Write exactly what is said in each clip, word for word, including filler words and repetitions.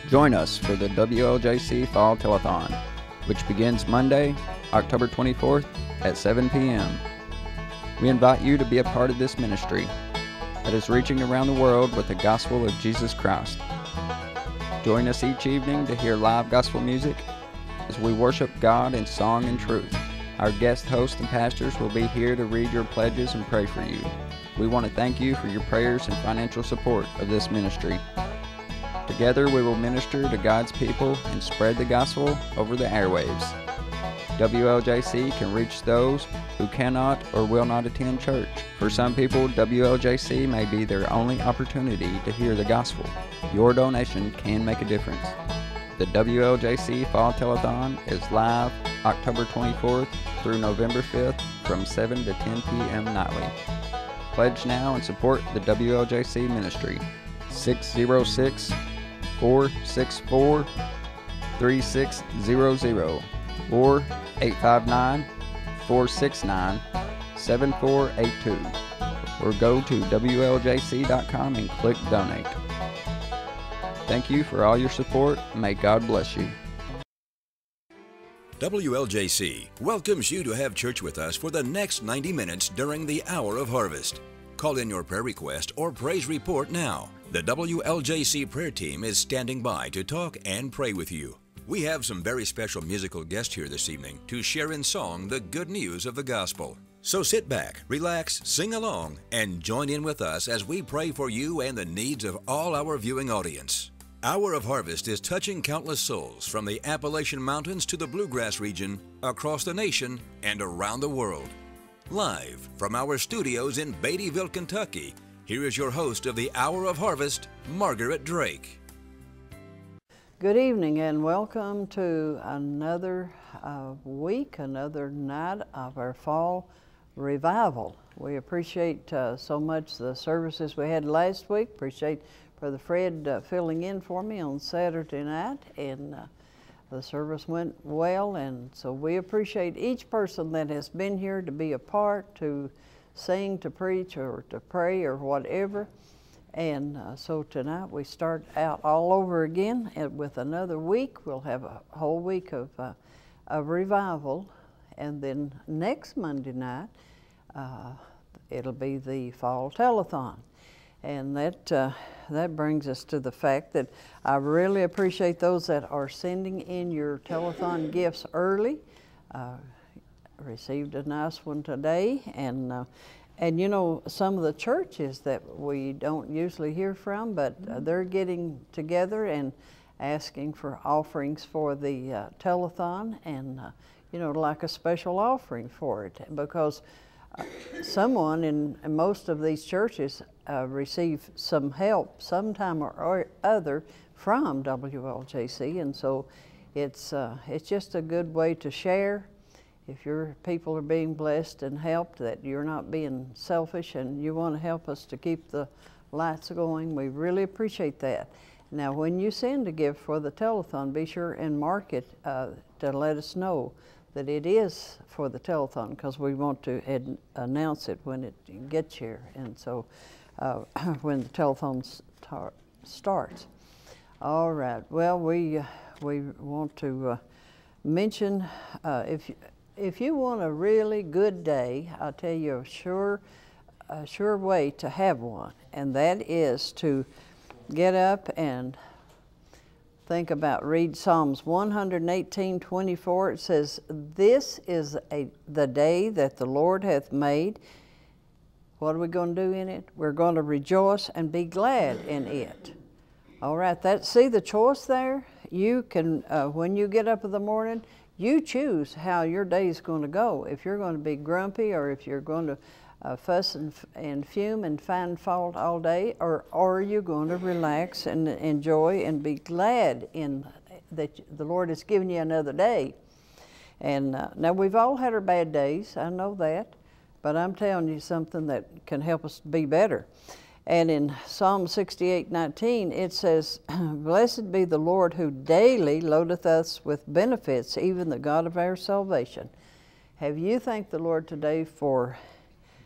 Join us for the W L J C Fall Telethon, which begins Monday, October twenty-fourth at seven p m We invite you to be a part of this ministry that is reaching around the world with the gospel of Jesus Christ. Join us each evening to hear live gospel music as we worship God in song and truth. Our guest hosts and pastors will be here to read your pledges and pray for you. We want to thank you for your prayers and financial support of this ministry. Together we will minister to God's people and spread the gospel over the airwaves. W L J C can reach those who cannot or will not attend church. For some people, W L J C may be their only opportunity to hear the gospel. Your donation can make a difference. The W L J C Fall Telethon is live October twenty-fourth through November fifth from seven to ten p m nightly. Pledge now and support the W L J C ministry. six zero six, four six four, three six zero zero or eight five nine, four six nine, seven four eight two, or go to W L J C dot com and click donate. Thank you for all your support. May God bless you. W L J C welcomes you to have church with us for the next ninety minutes during the hour of harvest. Call in your prayer request or praise report now. The W L J C prayer team is standing by to talk and pray with you. We have some very special musical guests here this evening to share in song the good news of the gospel. So sit back, relax, sing along, and join in with us as we pray for you and the needs of all our viewing audience. Hour of Harvest is touching countless souls from the Appalachian Mountains to the Bluegrass region, across the nation, and around the world. Live from our studios in Beattyville, Kentucky, here is your host of the Hour of Harvest, Margaret Drake. Good evening and welcome to another uh, week, another night of our fall revival. We appreciate uh, so much the services we had last week. Appreciate Brother Fred uh, filling in for me on Saturday night, and uh, the service went well, and so we appreciate each person that has been here to be a part, to sing, to preach, or to pray, or whatever. And uh, so tonight we start out all over again and with another week. We'll have a whole week of, uh, of revival, and then next Monday night uh, it'll be the Fall Telethon. And that, uh, that brings us to the fact that I really appreciate those that are sending in your telethon gifts early. Uh, received a nice one today, and uh, and you know, some of the churches that we don't usually hear from, but uh, they're getting together and asking for offerings for the uh, telethon, and uh, you know, like a special offering for it, because uh, someone in, in most of these churches uh, receive some help sometime or, or other from W L J C, and so it's uh, it's just a good way to share. If your people are being blessed and helped, that you're not being selfish and you want to help us to keep the lights going, we really appreciate that. Now, when you send a gift for the telethon, be sure and mark it uh, to let us know that it is for the telethon, because we want to ad announce it when it gets here, and so uh, when the telethon start, starts. All right. Well, we uh, we want to uh, mention uh, if. You, If you want a really good day, I'll tell you a sure, a sure way to have one, and that is to get up and think about, read Psalms one eighteen, twenty-four. It says, "This is a, the day that the Lord hath made." What are we going to do in it? We're going to rejoice and be glad in it. All right, that, see the choice there? You can, uh, when you get up in the morning, you choose how your day is going to go. If you're going to be grumpy, or if you're going to uh, fuss and, and fume and find fault all day, or, or you're going to relax and enjoy and be glad in that the Lord has given you another day. And uh, now we've all had our bad days, I know that, but I'm telling you something that can help us be better. And in Psalm sixty-eight nineteen, it says, "Blessed be the Lord who daily loadeth us with benefits, even the God of our salvation." Have you thanked the Lord today for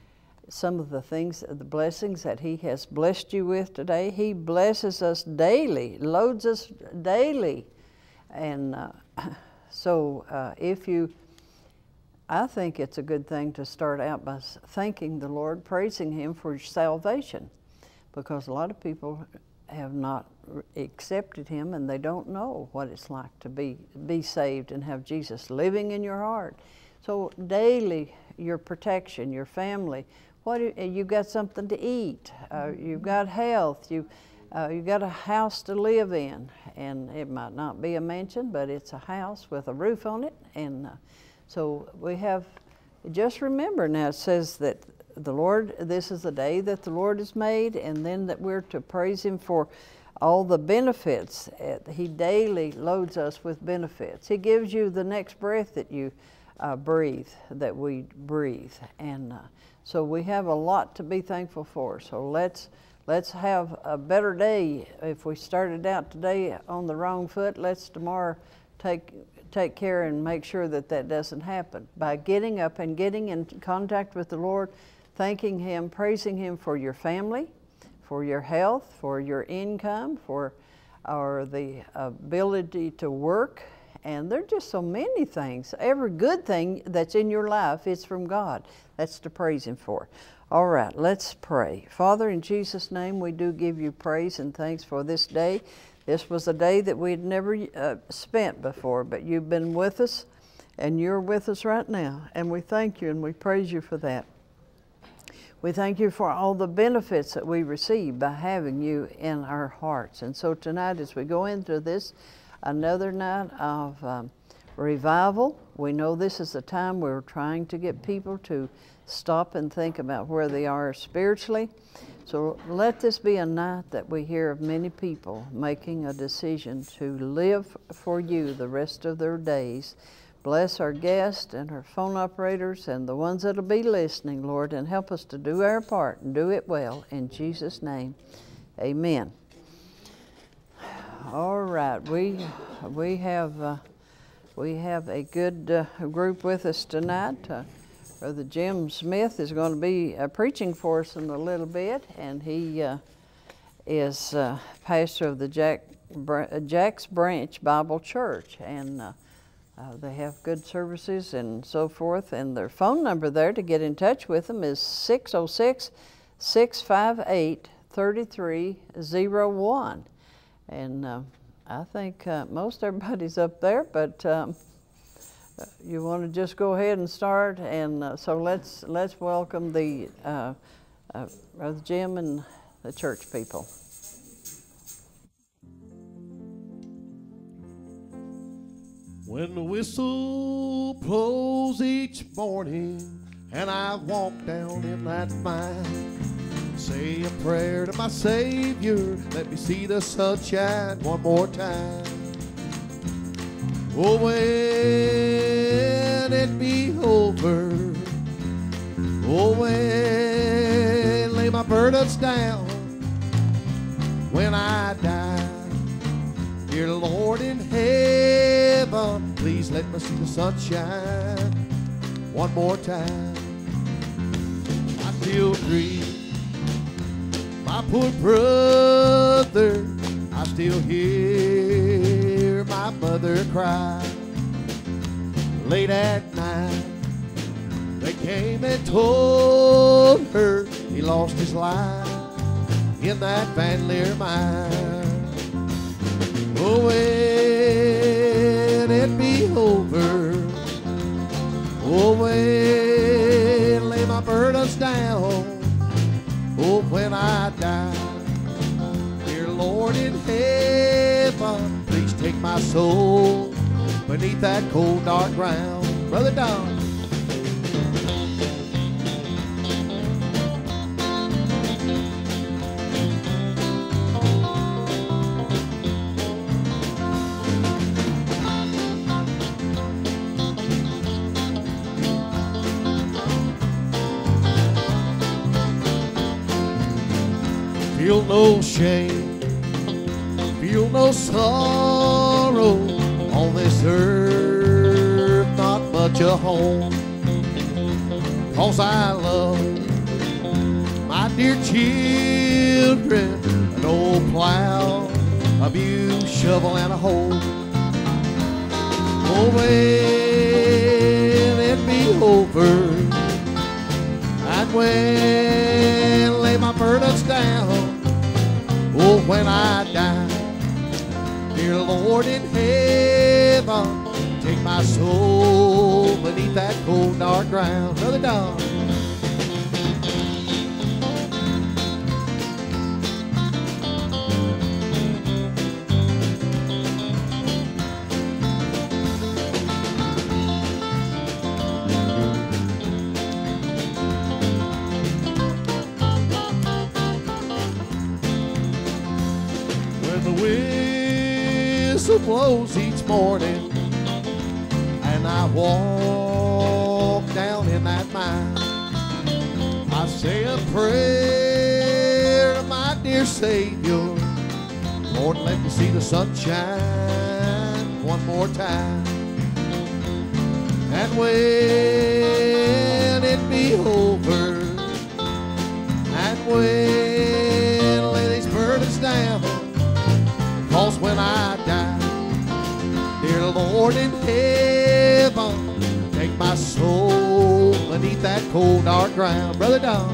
some of the things, the blessings that He has blessed you with today. He blesses us daily, loads us daily. And uh, so uh, if you, I think it's a good thing to start out by thanking the Lord, praising Him for your salvation, because a lot of people have not accepted Him and they don't know what it's like to be, be saved and have Jesus living in your heart. So daily, your protection, your family, what you got something to eat, uh, you've got health, you uh, you got a house to live in, and it might not be a mansion, but it's a house with a roof on it. And uh, so we have, just remember now, it says that the Lord, this is the day that the Lord has made, and then that we're to praise Him for all the benefits. He daily loads us with benefits. He gives you the next breath that you uh, breathe, that we breathe. And uh, so we have a lot to be thankful for. So let's let's have a better day. If we started out today on the wrong foot, let's tomorrow take take care and make sure that that doesn't happen. By getting up and getting in contact with the Lord, thanking Him, praising Him for your family, for your health, for your income, for or the ability to work. And there are just so many things. Every good thing that's in your life is from God. That's to praise Him for. All right, let's pray. Father, in Jesus' name, we do give you praise and thanks for this day. This was a day that we had never uh, spent before, but you've been with us, and you're with us right now. And we thank you and we praise you for that. We thank you for all the benefits that we receive by having you in our hearts. And so tonight, as we go into this, another night of um, revival, we know this is the time we're trying to get people to stop and think about where they are spiritually. So let this be a night that we hear of many people making a decision to live for you the rest of their days. Bless our guests and our phone operators and the ones that'll be listening, Lord, and help us to do our part and do it well. In Jesus' name, amen. All right, we we have uh, we have a good uh, group with us tonight. Uh, Brother Jim Smith is going to be uh, preaching for us in a little bit, and he uh, is uh, pastor of the Jack Br- Jack's Branch Bible Church, and uh, uh, they have good services and so forth. And their phone number there to get in touch with them is six oh six, six five eight, three three oh one. And uh, I think uh, most everybody's up there, but um, you want to just go ahead and start. And uh, so let's let's welcome the uh, uh, Brother Jim and the church people. When the whistle blows each morning and I walk down in that mine, say a prayer to my Savior, let me see the sunshine one more time. Oh, when it be over, oh, when lay my burdens down, when I die, dear Lord in heaven, please let me see the sunshine one more time. I still dream my poor brother, I still hear my mother cry. Late at night, they came and told her he lost his life in that Van Leer mine. Oh, when it be over, oh, when lay my burdens down, oh, when I die, dear Lord in heaven, please take my soul beneath that cold dark ground. Brother Don. Feel no shame, feel no sorrow, on this earth not much a home, 'cause I love my dear children, an old plow, a mule, shovel, and a hoe. Oh, when it be over, and when lay my burdens down, oh, when I die, dear Lord in heaven, take my soul beneath that cold dark ground. Brother Don. When the whistle blows each morning and I walk down in that mine, I say a prayer to my dear Savior. Lord, let me see the sunshine one more time. And when it be over, and when lay these burdens down, 'cause when I die, dear Lord in heaven, take my soul beneath that cold dark ground. Brother Don.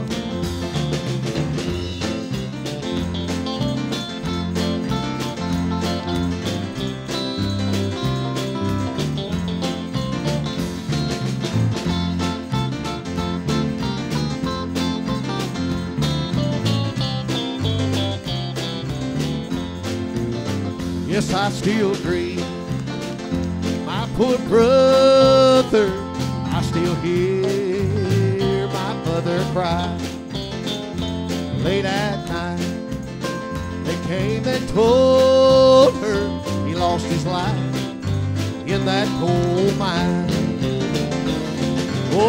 Yes, I still grieve my poor brother. I still hear my mother cry. Late at night, they came and told her he lost his life in that coal mine. Oh,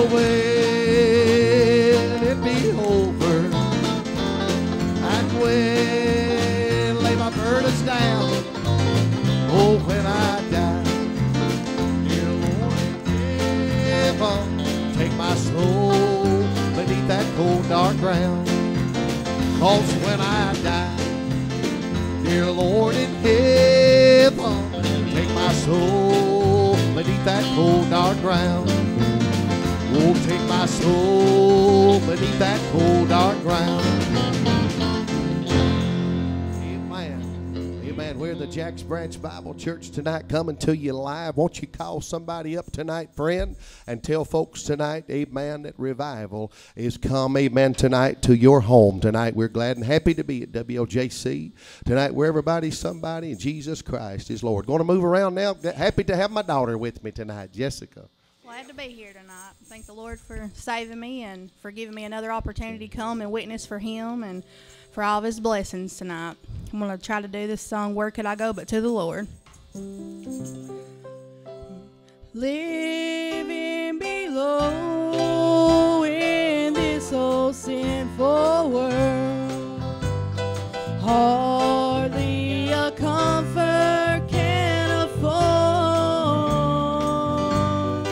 when it be over, and when lay my burdens down, oh, when I die, dear Lord in heaven, take my soul beneath that cold dark ground. 'Cause when I die, dear Lord in heaven, take my soul beneath that cold dark ground. Oh, take my soul beneath that cold dark ground. Amen. We're the Jacks Branch Bible Church tonight, coming to you live. Won't you call somebody up tonight, friend, and tell folks tonight, amen, that revival is come, amen, tonight to your home tonight. We're glad and happy to be at W L J C tonight, where everybody's somebody and Jesus Christ is Lord. Going to move around now. Happy to have my daughter with me tonight, Jessica. Glad to be here tonight. Thank the Lord for saving me and for giving me another opportunity to come and witness for Him and for all of His blessings tonight. I'm going to try to do this song, Where Could I Go But to the Lord. Living below in this old sinful world, hardly a comfort can afford.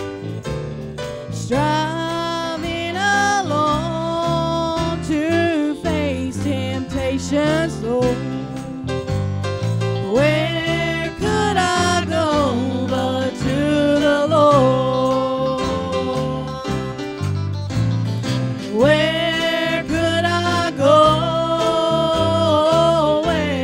Striving alone to face temptation so. Where could I go but to the Lord? Where could I go? Where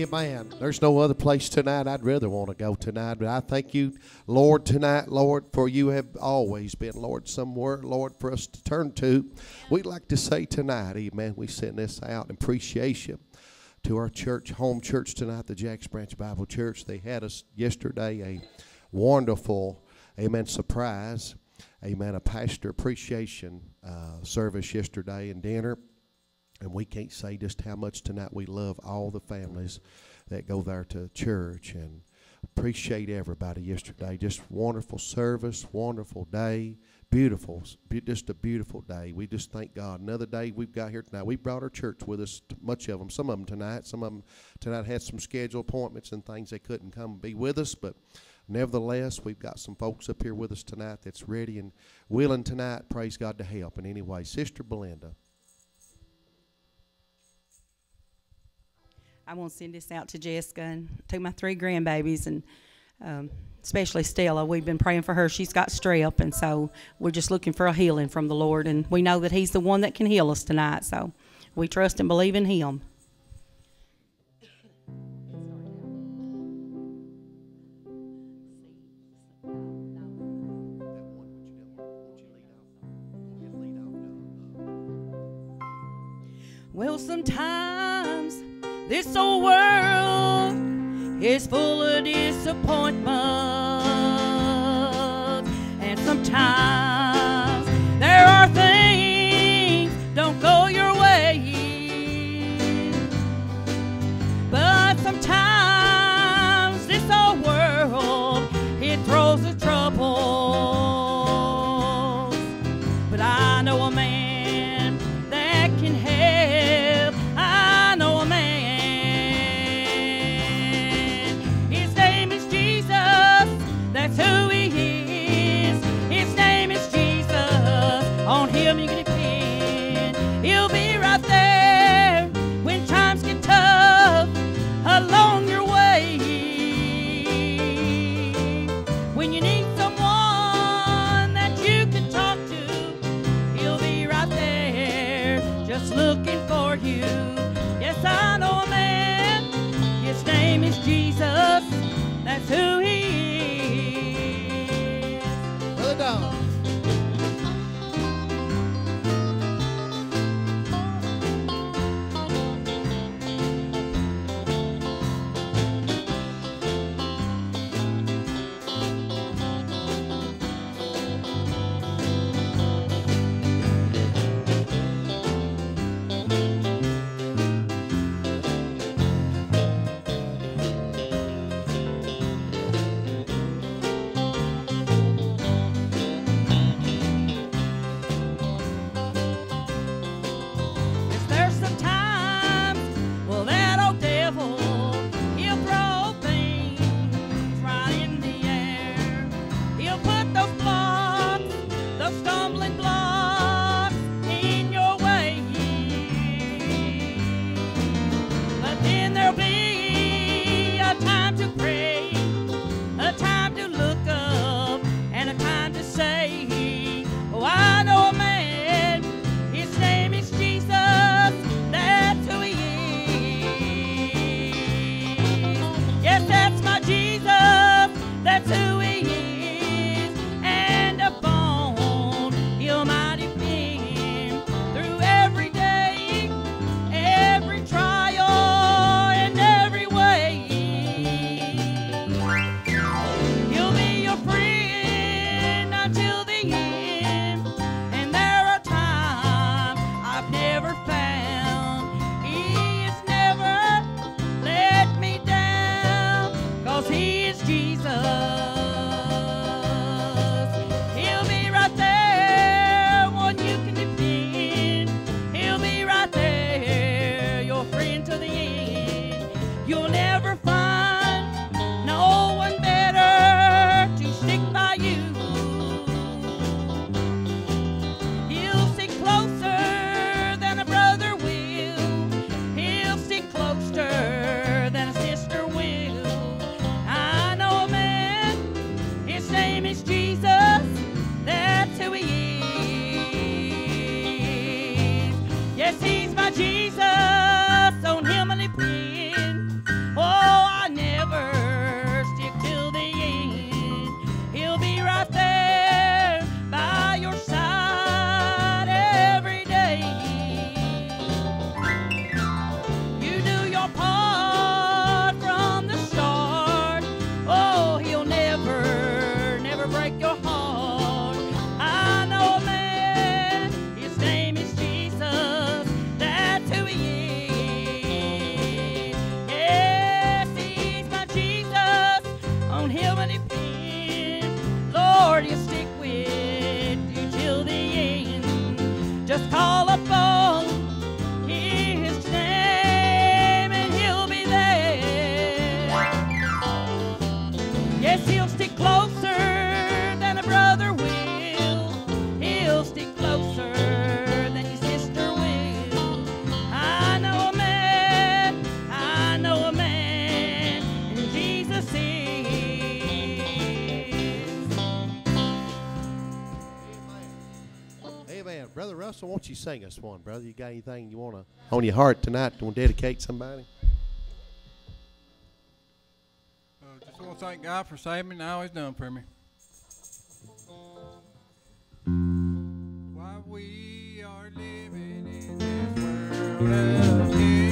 Amen. There's no other place tonight I'd rather want to go tonight. But I thank you, Lord, tonight, Lord, for you have always been, Lord, somewhere, Lord, for us to turn to. We'd like to say tonight, amen, we send this out in appreciation to our church, home church tonight, the Jacks Branch Bible Church. They had us yesterday a wonderful, amen, surprise, amen, a pastor appreciation uh, service yesterday and dinner. And we can't say just how much tonight we love all the families that go there to church, and appreciate everybody yesterday. Just wonderful service, wonderful day, beautiful, just a beautiful day. We just thank God. Another day we've got here tonight. We brought our church with us, much of them, some of them tonight. Some of them tonight had some scheduled appointments and things. They couldn't come and be with us, but nevertheless, we've got some folks up here with us tonight that's ready and willing tonight, praise God, to help in any way. Sister Belinda. I want to send this out to Jessica and to my three grandbabies, and um, especially Stella. We've been praying for her. She's got strep, and so we're just looking for a healing from the Lord, and we know that He's the one that can heal us tonight, so we trust and believe in Him. Well, sometimes this old world is full of disappointment, and sometimes there are things don't go your way, but sometimes this old world, it throws the troubles, but I know a man that can help. I know a man. That's who He is. His name is Jesus. On Him you can depend. He'll be right there when times get tough along your way. When you need someone that you can talk to, He'll be right there just looking for you. Yes, I know a man. His name is Jesus. That's who He is. Down. Russell, won't you sing us one, brother? You got anything you want to on your heart tonight? You want to dedicate somebody? Uh, just want to thank God for saving me and all He's done for me. While we are living in this world of sin,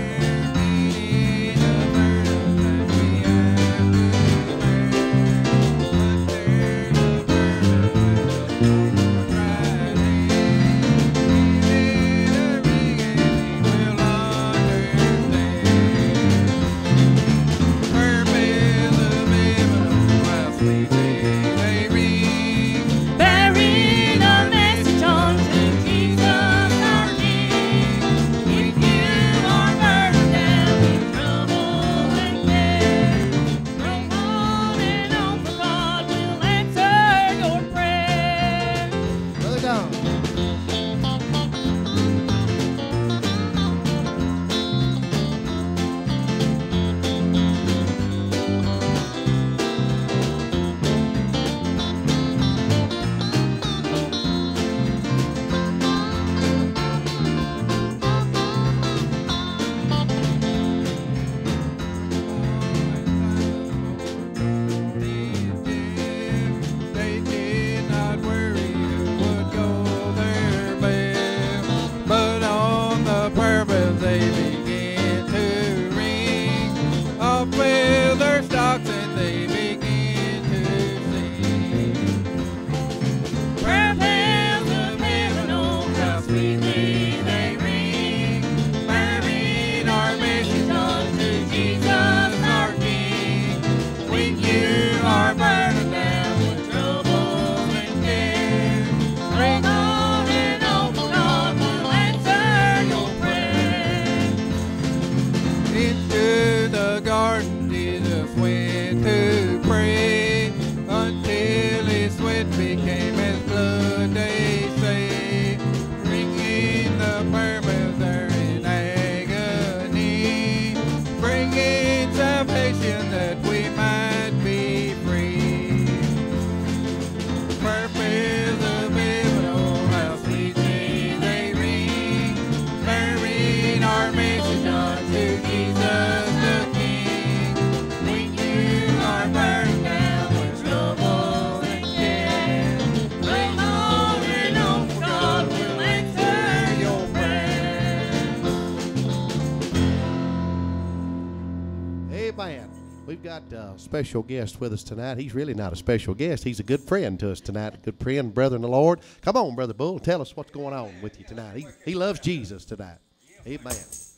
We've got a special guest with us tonight. He's really not a special guest. He's a good friend to us tonight, a good friend, brother in the Lord. Come on, Brother Bull, tell us what's going on with you tonight. He, he loves Jesus tonight. Amen.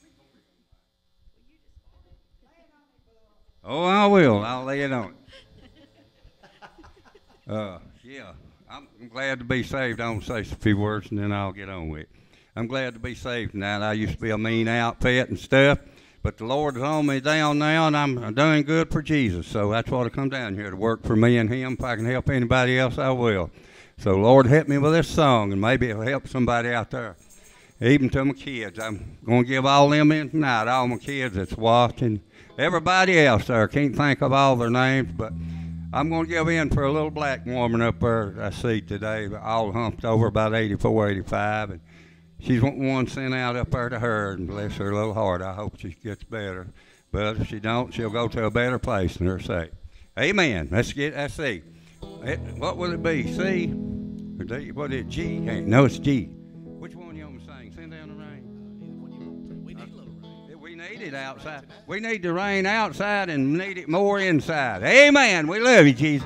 Oh, I will. I'll lay it on. Uh, yeah, I'm glad to be saved. I'm going to say a few words, and then I'll get on with it. I'm glad to be saved tonight. I used to be a mean outfit and stuff. But the Lord is on me down now, and I'm doing good for Jesus. So that's why I come down here, to work for me and Him. If I can help anybody else, I will. So Lord, help me with this song, and maybe it'll help somebody out there. Even to my kids. I'm going to give all them in tonight, all my kids that's watching. Everybody else there, can't think of all their names, but I'm going to give in for a little black woman up there I see today, all humped over about eighty-four, eighty-five. And she's one sent out up there to her, and bless her little heart. I hope she gets better. But if she don't, she'll go to a better place than her sake. Amen. Let's get, let's see. It, what will it be? C? Or D? What is it? G? Hey, no, it's G. Which one you want to sing? Send down the rain. We need a little rain. We need it outside. We need the rain outside and need it more inside. Amen. We love you, Jesus.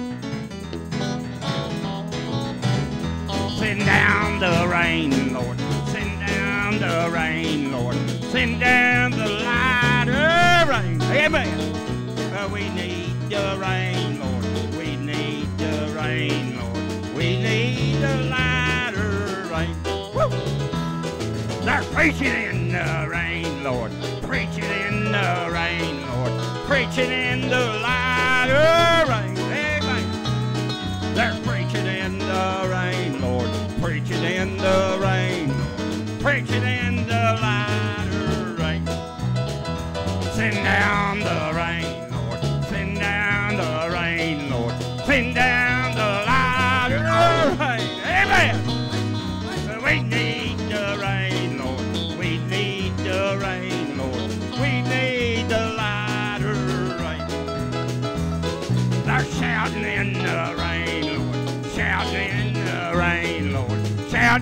Send down the rain, Lord. Send down the rain, Lord. Send down the light of rain. Amen. Uh, we need the rain, Lord. We need the rain, Lord. We need the light of rain. Woo! They're preaching in the rain, Lord. Preaching in the rain, Lord. Preaching in the light of rain. Amen. They're preaching in the rain, Lord. Preaching in the rain, Lord. Preaching in the light of rain. Send down the rain, Lord. Send down the rain, Lord. Send down the light of rain. Amen. We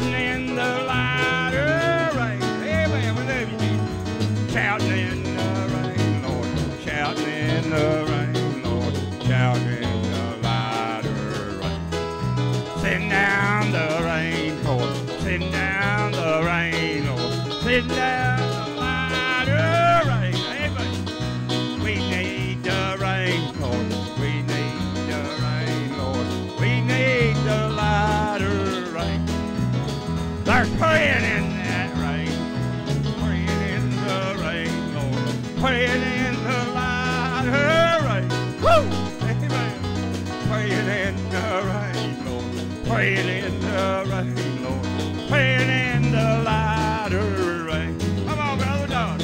shouting in the light of rain. Amen. We love you, Jesus. Shouting in the rain, Lord. Shouting in the rain, Lord. Shouting in the light of rain. Send down the rain, Lord. Send down the rain, Lord. Send down the light of rain. Amen. We need the rain, Lord. We need the rain, Lord. We need the light of rain. They're praying in that rain. Praying in the rain, Lord. Praying in the light of rain. Woo! Amen. Praying in the rain, Lord. Praying in the rain, Lord. Praying in the light of rain. Come on, Brother Don.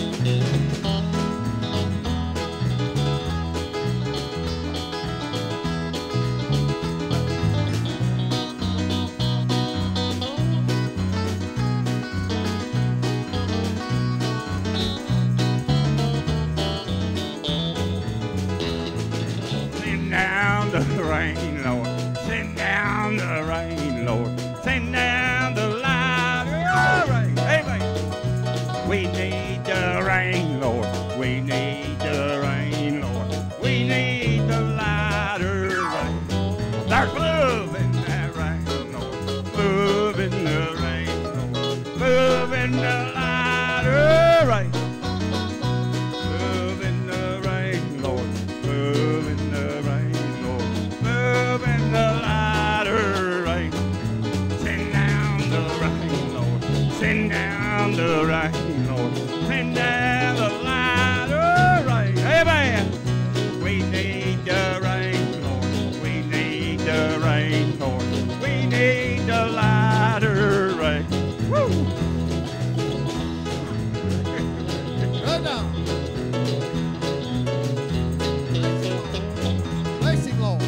Send down the rain, Lord. Send down the rain, Lord. Send down the light of rain. Amen. We need the rain, Lord. We need the rain, Lord. We need the light of rain. There's love in that rain, Lord. Love in the rain, Lord. Love in the light of rain. Love in the rain, Lord. Love in the rain, Lord. Love in the light of rain. Send down the rain, Lord. Send down the rain, Lord. Send down the light of rain. Amen. We need the rain, Lord. We need the rain, Lord. We need the light of rain. Woo! Right now. Blessing, Lord.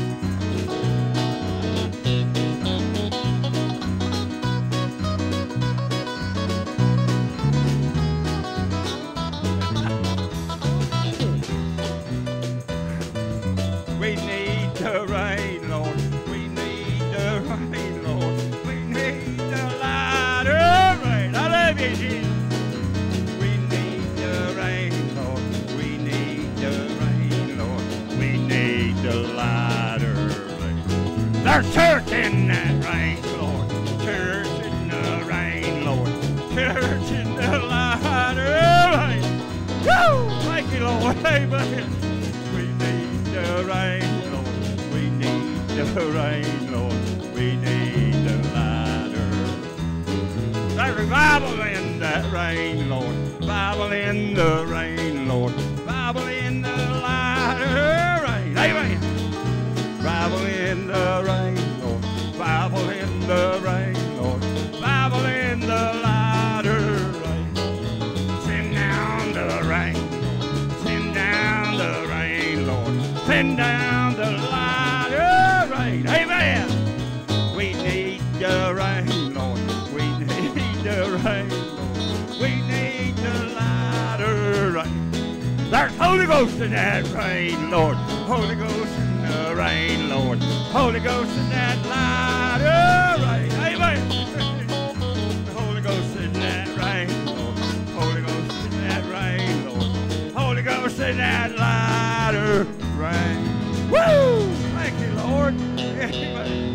We need the rain, Lord. We need the rain, Lord. We need the light of rain. I love you, Jesus. We need the rain, Lord. We need the rain, Lord. We need the light of rain. There's church in that rain, Lord. Church in the rain, Lord. Church in the light of rain. Woo! Thank you, Lord. Amen. We need the rain, Lord. We need the rain, Lord. We need the light of. There's revival in that rain, Lord. Bible in the rain, Lord. Bible in the light of rain. Amen. Bible in the rain, Lord. Bible in the rain, Lord. Bible in the light of rain. Send down the rain, Lord. Send down the rain, Lord. Send down the light of rain. Amen. We need the rain, Lord. We need the rain, Lord. We need the light of rain. There's Holy Ghost in that rain, Lord. Holy Ghost in the rain, Lord. Holy Ghost in that light of rain. Amen. The Holy Ghost in that rain, Lord. Holy Ghost in that rain, Lord. Holy Ghost in that light of rain. Woo! Thank you, Lord. Amen.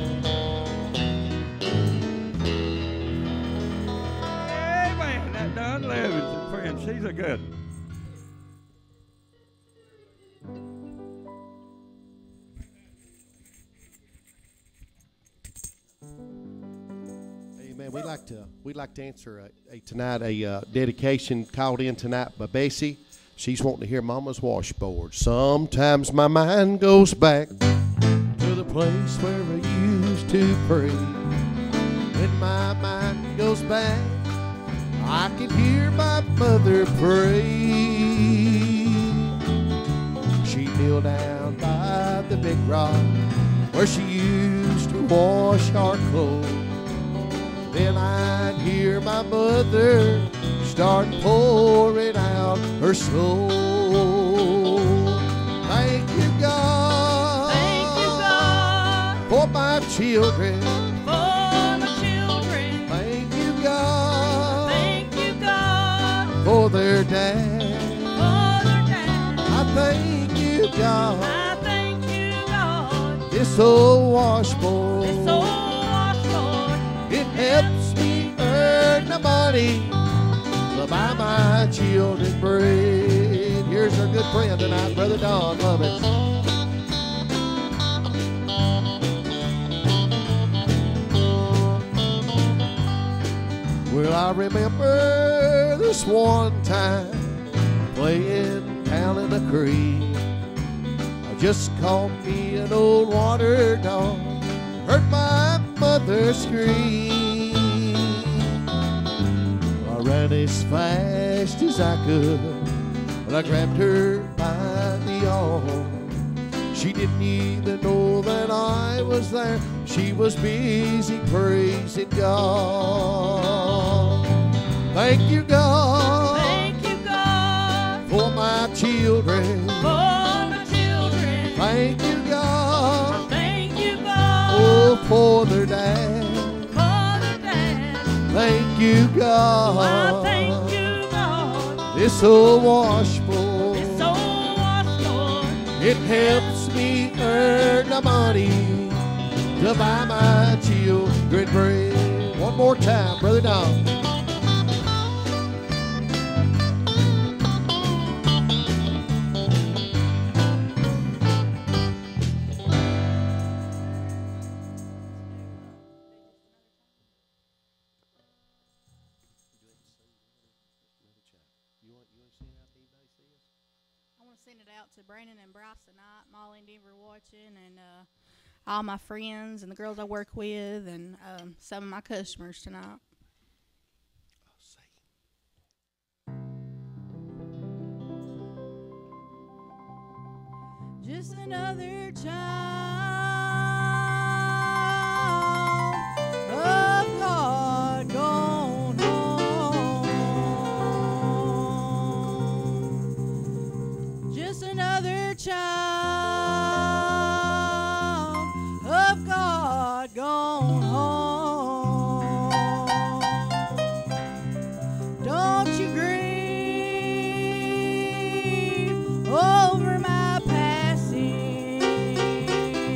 Amen. That done lives, friends. She's a good one. Amen. We'd like to we'd like to answer a, a tonight a uh, dedication called in tonight by Bessie. She's wanting to hear Mama's washboard. Sometimes my mind goes back to the place where I used to pray. When my mind goes back, I can hear my mother pray. She kneeled down by the big rock where she used to wash our clothes. Then I'd hear my mother start pouring out her soul. Thank you, God. Thank you, God, For my children. for my children. for their dad. For their dad. I thank you, God. I thank you, God. This old washboard, This old washboard, it helps me earn the money to buy my children bread. Here's our good friend tonight, Brother Don Lovitz. Well, I remember this one time playing down in the creek. I just caught me an old water dog, heard my mother scream. I ran as fast as I could, and I grabbed her by the arm. She didn't even know that I was there. She was busy praising God. Thank you, God. Thank you, God. For my children. For my children. Thank you, God. Thank you, God. Oh, for their dad. For their dad. Thank you, God. I thank you, God. This old washboard, This old washboard, it helps me earn the money to buy my children bread. One more time, Brother Don. I want to send it out to Brandon and Bryce tonight, Molly and Denver watching, and uh, all my friends and the girls I work with, and um, some of my customers tonight. Just another child of God gone home. Just another child of God gone home. Don't you grieve over my passing.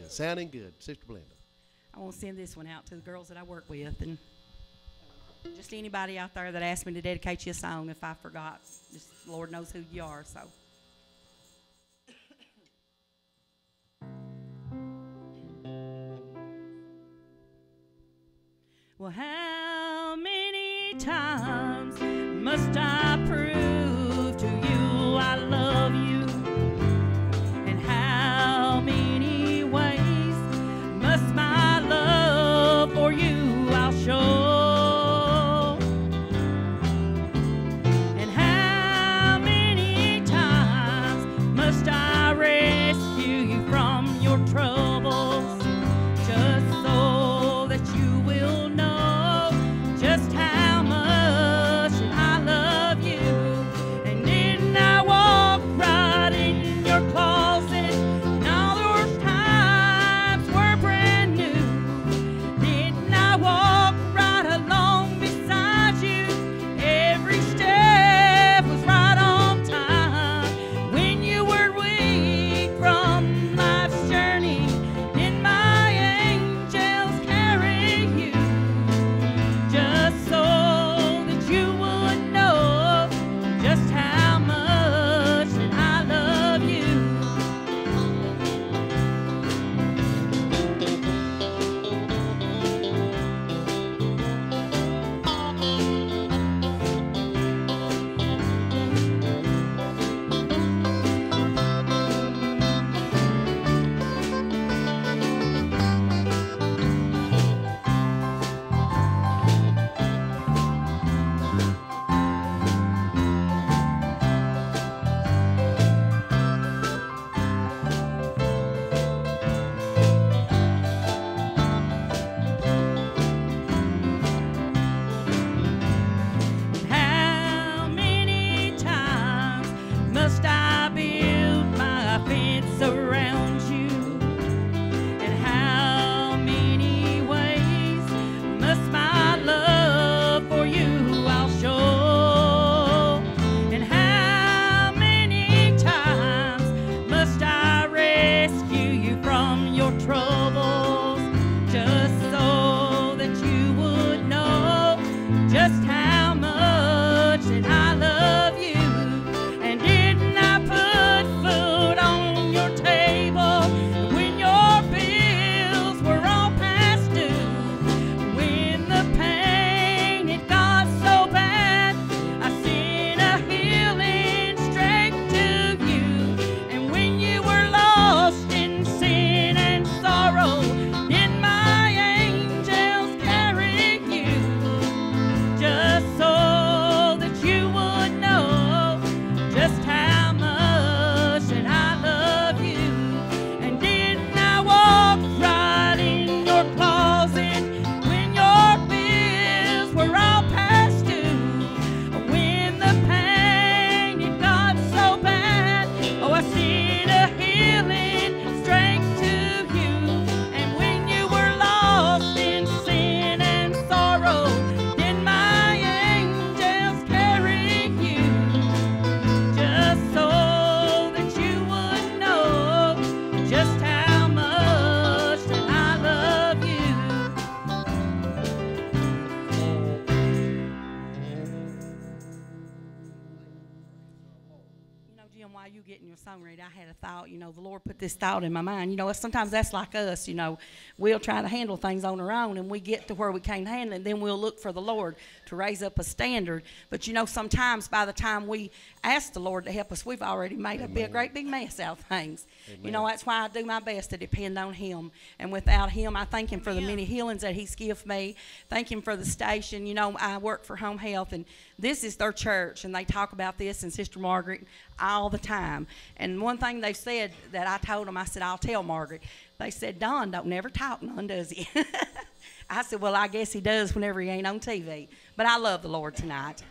good. Sounding good. Sister Belinda. I want to send this one out to the girls that I work with, and just anybody out there that asked me to dedicate you a song. If I forgot, just Lord knows who you are. So. Well, how many times must I prove to you I love you? And how many ways must my love for you I'll show? And how many times must I rescue you from your troubles, just so that you will know just how much I love you? And didn't I walk right in your closet, and all those times were brand new? Didn't I walk right along beside you? Every step was right on time. When you were weak from life's journey, did my angels carry you, just so that you would know just how much that I love you? How many times must I build my fence around you? And how many ways must my love for you I'll show? And how many times must I rescue you from your troubles, just so that you would know just how much that I love you? And didn't I put food on your table when your bills were all past due? When the pain it got so bad, I sent a healing straight to you. And when you were lost in sin and sorrow, did my angels carry you, just so that you would know just how much that I love you? And didn't I walk right in your closet when your bills were all past due? When the pain it got so bad, oh, I sent a healing straight to you. And when you were lost in sin and sorrow, did my angels carry you, just so that you would know just how much that I love you? You know, Jim, while you getting your song ready, I had a thought. You know, the Lord put this thought in my mind. You know, sometimes that's like us. You know, we'll try to handle things on our own, and we get to where we can't handle it, and then we'll look for the Lord to raise up a standard. But, you know, sometimes by the time we ask the Lord to help us, we've already made a, big, great big mess out of things. You know, that's why I do my best to depend on Him. And without Him, I thank Him for the many healings that He's given me. Thank Him for the station. You know, I work for Home Health, and this is their church, and they talk about this and Sister Margaret all the time. And one thing they said that I told them, I said, I'll tell Margaret. They said, Don don't never talk none, does he? I said, well, I guess he does whenever he ain't on T V. But I love the Lord tonight.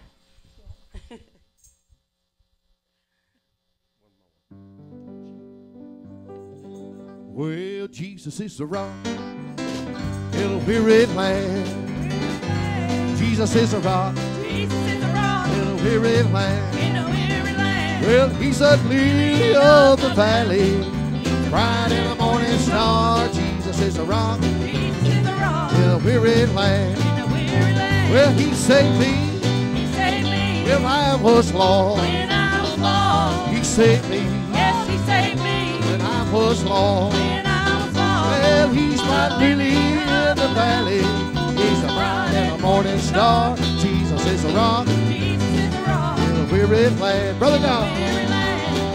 Well, Jesus is the rock in a weary land. Jesus is the rock Jesus is the rock in a weary land. in a weary land. Well, He's the lily of the valley. bright and the morning star. Jesus is a rock Jesus is a rock in a weary land. in a weary land. Well, he saved me He saved me when I was lost. when I was lost. He saved me Yes, He saved me when I was lost. when I was lost. Well, he's my lily in the valley. He's a bright and a morning star. Jesus is a rock Jesus is a rock in a weary land. Brother in a Don. weary land.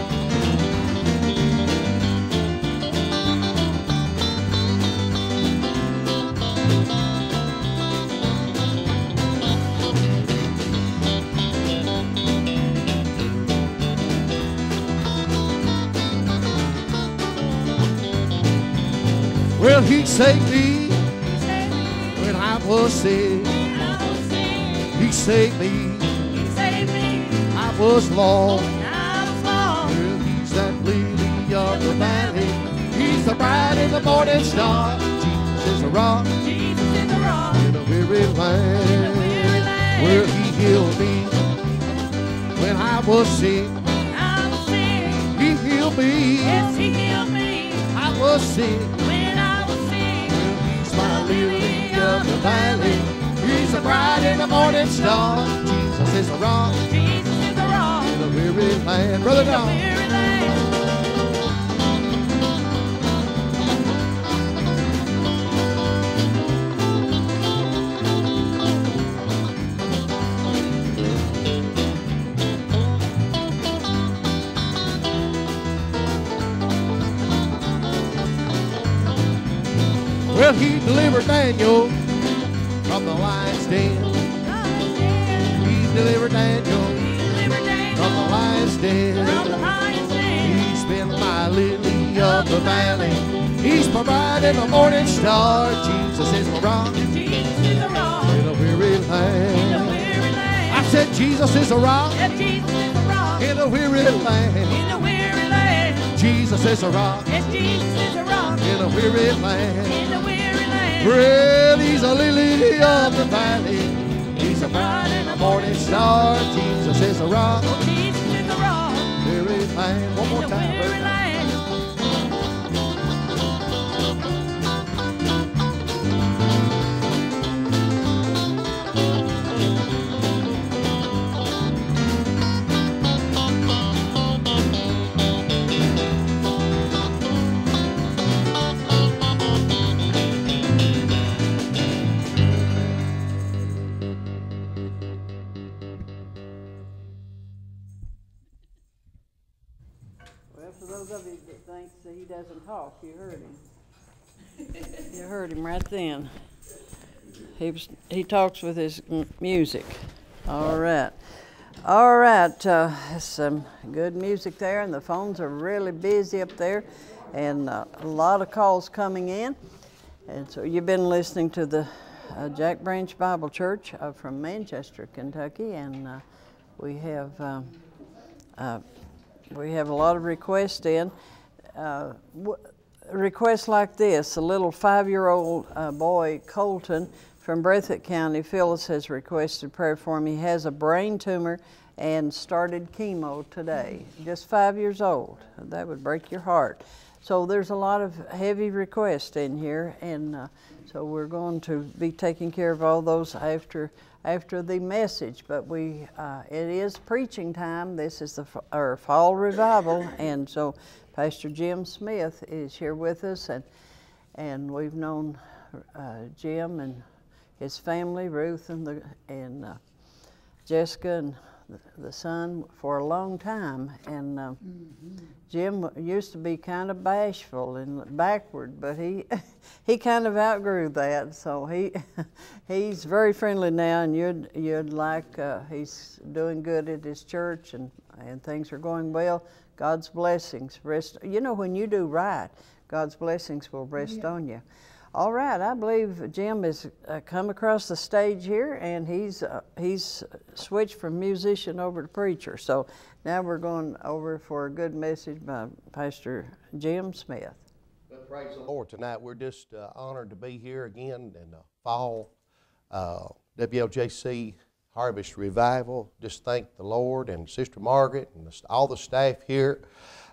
Well, he saved me He saved me when I was sick. when I was sick. He saved me. He saved me I was lost. when I was lost. Well, he's that lily of the valley. He's the bright in the morning star. Jesus is a rock Jesus is a rock in a weary in a land. weary land. Well, he healed me when I was sick. When I was sick. He healed me. Yes, He healed me I was sick. when I was sick. Well, he's my lily of the valley. He's the bright in the morning star. Jesus is a rock Jesus is a rock in a weary land. Brother in a Don. weary land. Well, he delivered Daniel from the lion's den. He delivered Daniel from the lion's den. He's been my lily of the valley. He's provided a morning star. Jesus is my rock in a weary land. I said Jesus is a rock in a weary land. Jesus is a rock in a weary land. Well, he's a lily of the valley. He's a bright and a morning star. Jesus is a rock. Weary land. One more time, brother. Well, for those of you that thinks that he doesn't talk, you heard him. You heard him right then. He was, he talks with his m- music. All right. All right. Uh, some good music there, and the phones are really busy up there, and uh, a lot of calls coming in. And so you've been listening to the uh, Jack Branch Bible Church uh, from Manchester, Kentucky, and uh, we have um, uh, we have a lot of requests in. Uh, w- requests like this: a little five-year-old uh, boy, Colton, from Breathitt County. Phyllis has requested prayer for him. He has a brain tumor and started chemo today. Just five years old. That would break your heart. So there's a lot of heavy requests in here, and uh, so we're going to be taking care of all those after after the message. But we, uh, it is preaching time. This is the f- our fall revival, and so Pastor Jim Smith is here with us, and and we've known uh, Jim and his family, Ruth and the and uh, Jessica and the, the son, for a long time. And uh, mm-hmm. Jim used to be kind of bashful and backward, but he he kind of outgrew that. So he he's very friendly now, and you'd you'd like uh, he's doing good at his church, and and things are going well. God's blessings rest. You know, when you do right, God's blessings will rest yeah. on you. All right, I believe Jim has uh, come across the stage here, and he's uh, he's switched from musician over to preacher. So now we're going over for a good message by Pastor Jim Smith. Well, praise the Lord. Tonight we're just uh, honored to be here again in the fall uh, W L J C Harvest Revival. Just thank the Lord and Sister Margaret and the, all the staff here.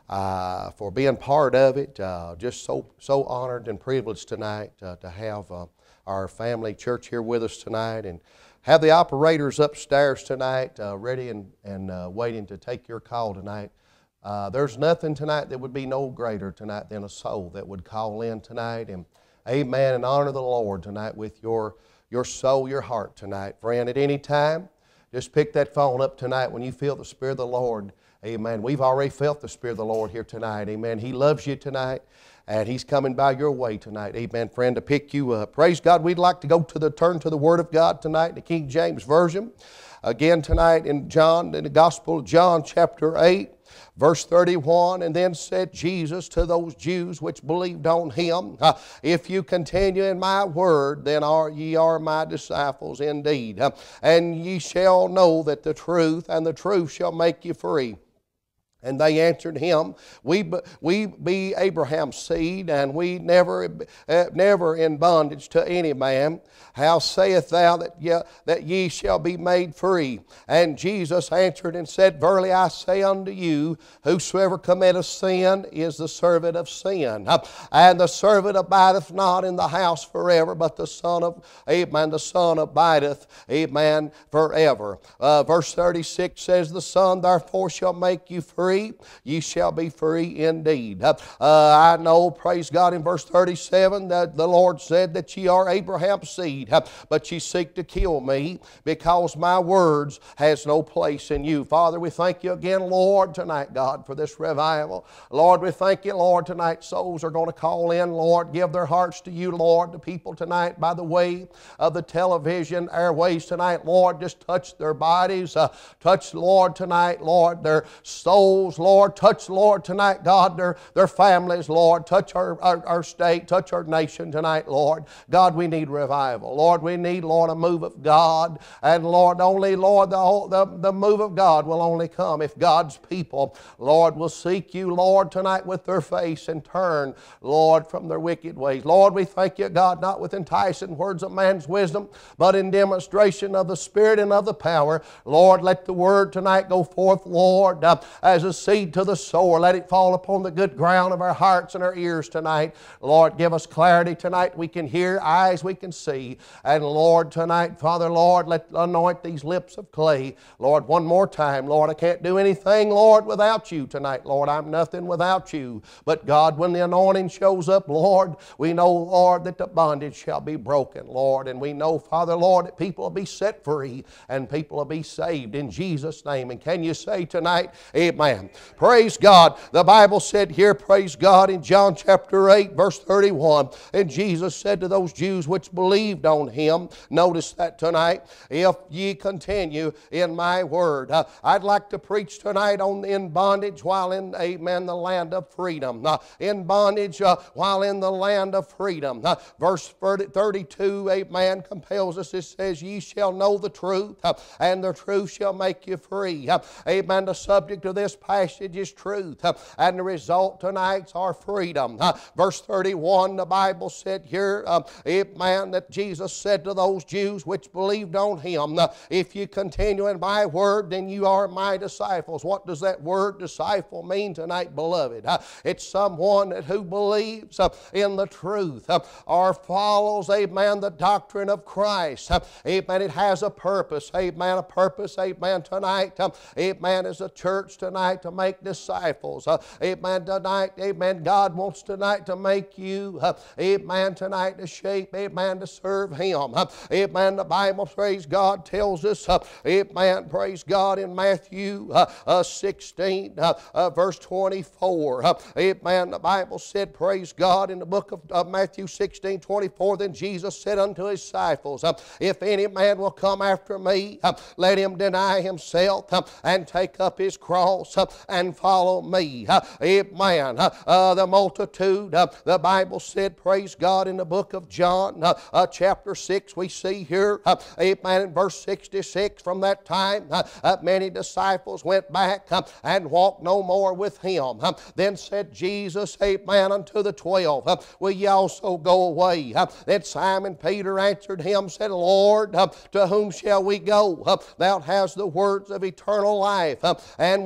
uh, for being part of it. Uh, just so, so honored and privileged tonight uh, to have uh, our family church here with us tonight, and have the operators upstairs tonight uh, ready and, and uh, waiting to take your call tonight. Uh, there's nothing tonight that would be no greater tonight than a soul that would call in tonight, and amen, and honor the Lord tonight with your, your soul, your heart tonight. Friend, at any time, just pick that phone up tonight when you feel the Spirit of the Lord. Amen. We've already felt the Spirit of the Lord here tonight. Amen. He loves you tonight, and He's coming by your way tonight. Amen, friend, to pick you up. Praise God. We'd like to go to the turn to the Word of God tonight, the King James Version. Again tonight in John, in the Gospel of John, chapter eight. Verse thirty-one, and then said Jesus to those Jews which believed on Him, uh, if you continue in my word, then are ye are my disciples indeed. Uh, and ye shall know that the truth, and the truth shall make you free. And they answered him, we be, we be Abraham's seed, and we never, uh, never in bondage to any man. How sayest thou that ye, that ye shall be made free? And Jesus answered and said, verily I say unto you, whosoever committeth sin is the servant of sin. And the servant abideth not in the house forever, but the Son of, amen, the Son abideth, amen, forever. Uh, verse thirty-six says, the Son therefore shall make you free. Ye shall be free indeed. Uh, I know, praise God, in verse thirty-seven that the Lord said that ye are Abraham's seed, uh, but ye seek to kill me because my words has no place in you. Father, we thank you again, Lord, tonight, God, for this revival. Lord, we thank you, Lord, tonight souls are going to call in, Lord, give their hearts to you, Lord, the people tonight by the way of the television airways tonight, Lord, just touch their bodies, uh, touch, Lord, tonight, Lord, their souls, Lord, touch, Lord, tonight, God, their, their families, Lord, touch our, our, our state, touch our nation tonight, Lord. God, we need revival. Lord, we need, Lord, a move of God. And Lord, only, Lord, the, the, the move of God will only come if God's people, Lord, will seek you, Lord, tonight with their face and turn, Lord, from their wicked ways. Lord, we thank you, God, not with enticing words of man's wisdom, but in demonstration of the Spirit and of the power. Lord, let the word tonight go forth, Lord, uh, as a seed to the sower. Let it fall upon the good ground of our hearts and our ears tonight. Lord, give us clarity tonight. We can hear, eyes we can see. And Lord, tonight, Father, Lord, let anoint these lips of clay. Lord, one more time, Lord, I can't do anything, Lord, without you tonight. Lord, I'm nothing without you. But God, when the anointing shows up, Lord, we know, Lord, that the bondage shall be broken, Lord. And we know, Father, Lord, that people will be set free and people will be saved in Jesus' name. And can you say tonight, amen. Praise God. The Bible said here, praise God, in John chapter eight, verse thirty-one, and Jesus said to those Jews which believed on Him, notice that tonight, if ye continue in my word. Uh, I'd like to preach tonight on in bondage while in, amen, the land of freedom. Uh, in bondage uh, while in the land of freedom. Uh, verse thirty-two, amen, compels us. It says, ye shall know the truth, uh, and the truth shall make you free. Uh, amen. The subject of this passage is truth, uh, and the result tonight's our freedom. Uh, verse thirty-one, the Bible said here, uh, amen, that Jesus said to those Jews which believed on Him, uh, if you continue in my word, then you are my disciples. What does that word disciple mean tonight, beloved? Uh, it's someone that who believes uh, in the truth uh, or follows, amen, the doctrine of Christ. Uh, amen, it has a purpose, amen, a purpose, amen, tonight, uh, amen, as a church tonight to make disciples. Uh, amen, tonight, amen, God wants tonight to make you, uh, amen, tonight to shape, amen, to serve Him. Uh, amen, the Bible, praise God, tells us, uh, amen, praise God, in Matthew uh, uh, sixteen, uh, uh, verse twenty-four. Uh, amen, the Bible said, praise God, in the book of uh, Matthew sixteen, twenty-four, then Jesus said unto His disciples, uh, if any man will come after me, uh, let him deny himself uh, and take up his cross uh, and follow me. Uh, amen. Uh, uh, the multitude, uh, the Bible said, praise God, in the book of John, uh, uh, chapter six, we see here, uh, amen, in verse sixty-six, from that time, uh, uh, many disciples went back uh, and walked no more with Him. Uh, then said Jesus, amen, unto the twelve, uh, will ye also go away? Uh, then Simon Peter answered Him, said, Lord, uh, to whom shall we go? Uh, thou hast the words of eternal life, uh, and we believe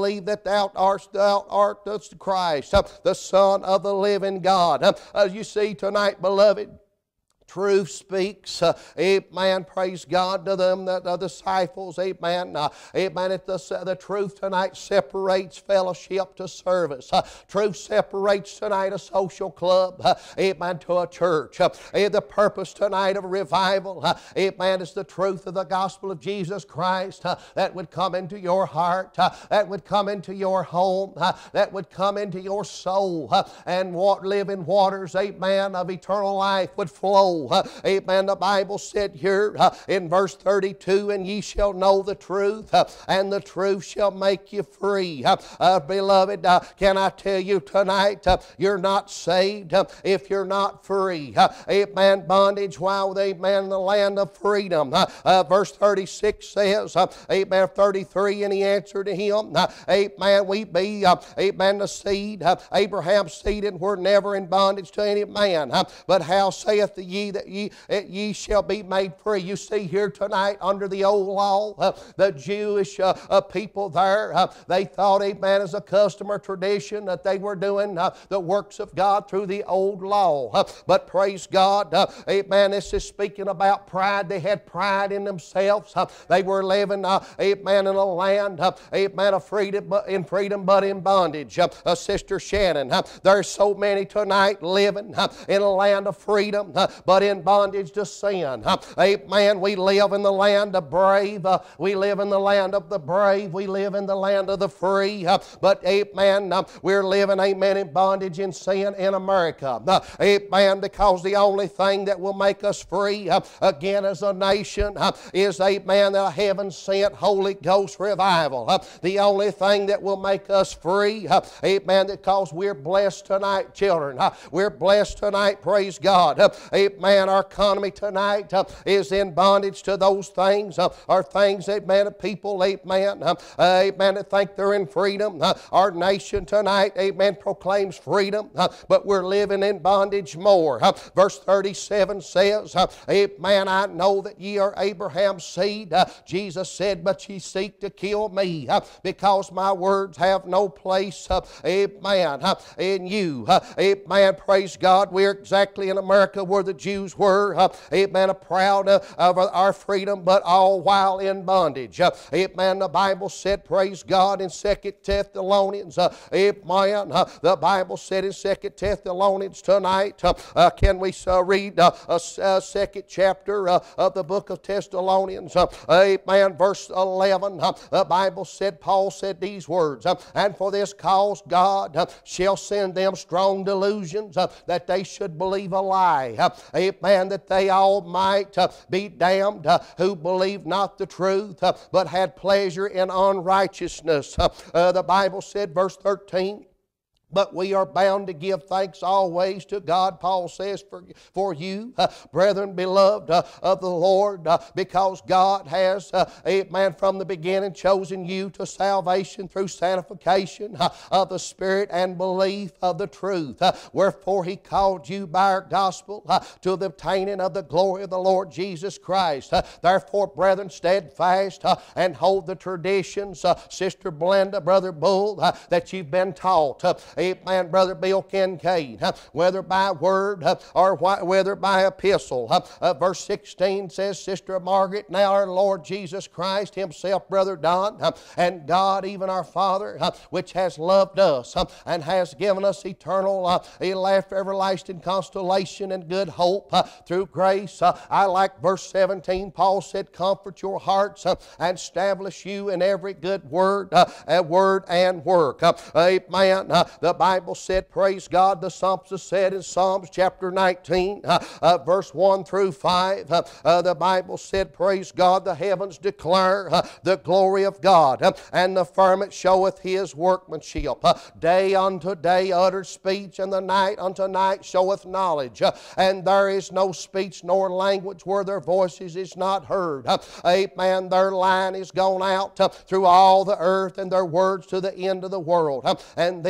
believe that thou art, thou art the Christ, the Son of the living God. As you see tonight, beloved, truth speaks. Uh, amen. Praise God to them, the, the disciples. Amen. Uh, amen. It, the, the truth tonight separates fellowship to service. Uh, truth separates tonight a social club. Uh, amen. To a church. Uh, the purpose tonight of revival. Uh, amen. Is the truth of the gospel of Jesus Christ uh, that would come into your heart. Uh, that would come into your home. Uh, that would come into your soul. Uh, and what living waters, amen, of eternal life would flow. Uh, amen. The Bible said here uh, in verse thirty-two, and ye shall know the truth, uh, and the truth shall make you free. Uh, uh, beloved, uh, can I tell you tonight, uh, you're not saved uh, if you're not free. Uh, amen. Bondage while, amen, in the land of freedom. Uh, uh, verse thirty-six says, uh, amen, thirty-three, and he answered to him, uh, amen, we be, uh, amen, the seed, uh, Abraham's seed, and we're never in bondage to any man. Uh, but how saith the ye that ye, ye shall be made free? You see here tonight under the old law, uh, the Jewish uh, uh, people there, uh, they thought, amen, as a custom or tradition that they were doing uh, the works of God through the old law. Uh, but praise God, uh, amen, this is speaking about pride. They had pride in themselves. Uh, they were living, uh, amen, in a land, uh, amen, of freedom, in freedom but in bondage. Uh, uh, Sister Shannon, uh, there's so many tonight living uh, in a land of freedom uh, but in bondage to sin. Uh, amen. We live in the land of brave. Uh, we live in the land of the brave. We live in the land of the free. Uh, but amen, uh, we're living, amen, in bondage in sin in America. Uh, amen. Because the only thing that will make us free uh, again as a nation uh, is, amen, a heaven sent Holy Ghost revival. Uh, the only thing that will make us free, uh, amen, because we're blessed tonight, children. Uh, we're blessed tonight, praise God. Uh, amen. Our economy tonight uh, is in bondage to those things, uh, are things, amen, of people, amen, uh, amen, that think they're in freedom. Uh, our nation tonight, amen, proclaims freedom, uh, but we're living in bondage more. Uh, verse thirty-seven says, uh, amen, I know that ye are Abraham's seed. Uh, Jesus said, but ye seek to kill me uh, because my words have no place, uh, amen, uh, in you. Uh, amen, praise God. We're exactly in America where the Jews were, uh, amen, proud uh, of our freedom, but all while in bondage. Uh, amen, the Bible said, praise God, in Second Thessalonians, uh, amen, uh, the Bible said in Second Thessalonians tonight, uh, uh, can we uh, read uh, a uh, second chapter uh, of the book of Thessalonians, uh, amen, verse eleven, uh, the Bible said, Paul said these words, uh, and for this cause God uh, shall send them strong delusions uh, that they should believe a lie. Uh, amen, that they all might uh, be damned uh, who believed not the truth, uh, but had pleasure in unrighteousness. Uh, uh, the Bible said, verse thirteen, but we are bound to give thanks always to God, Paul says, for, for you, uh, brethren beloved uh, of the Lord, uh, because God has, uh, amen, from the beginning chosen you to salvation through sanctification uh, of the Spirit and belief of the truth. Uh, wherefore He called you by our gospel uh, to the obtaining of the glory of the Lord Jesus Christ. Uh, therefore, brethren, steadfast uh, and hold the traditions, uh, Sister Blenda, Brother Bull, uh, that you've been taught. Uh, Amen, Brother Bill Kincaid, uh, whether by word uh, or wh whether by epistle. Uh, uh, verse sixteen says, Sister Margaret, now our Lord Jesus Christ Himself, Brother Don, uh, and God, even our Father, uh, which has loved us uh, and has given us eternal, uh, everlasting consolation and good hope uh, through grace. Uh, I like verse seventeen. Paul said, comfort your hearts uh, and establish you in every good word, uh, uh, word and work. Uh, amen. Uh, The Bible said, praise God, the psalmist said in Psalms chapter nineteen, uh, uh, verse one through five, uh, uh, the Bible said, praise God, the heavens declare uh, the glory of God, uh, and the firmament showeth His workmanship. Uh, day unto day uttered speech, and the night unto night showeth knowledge. Uh, and there is no speech nor language where their voices is not heard. Uh, amen, their line is gone out uh, through all the earth, and their words to the end of the world. Uh, and them that have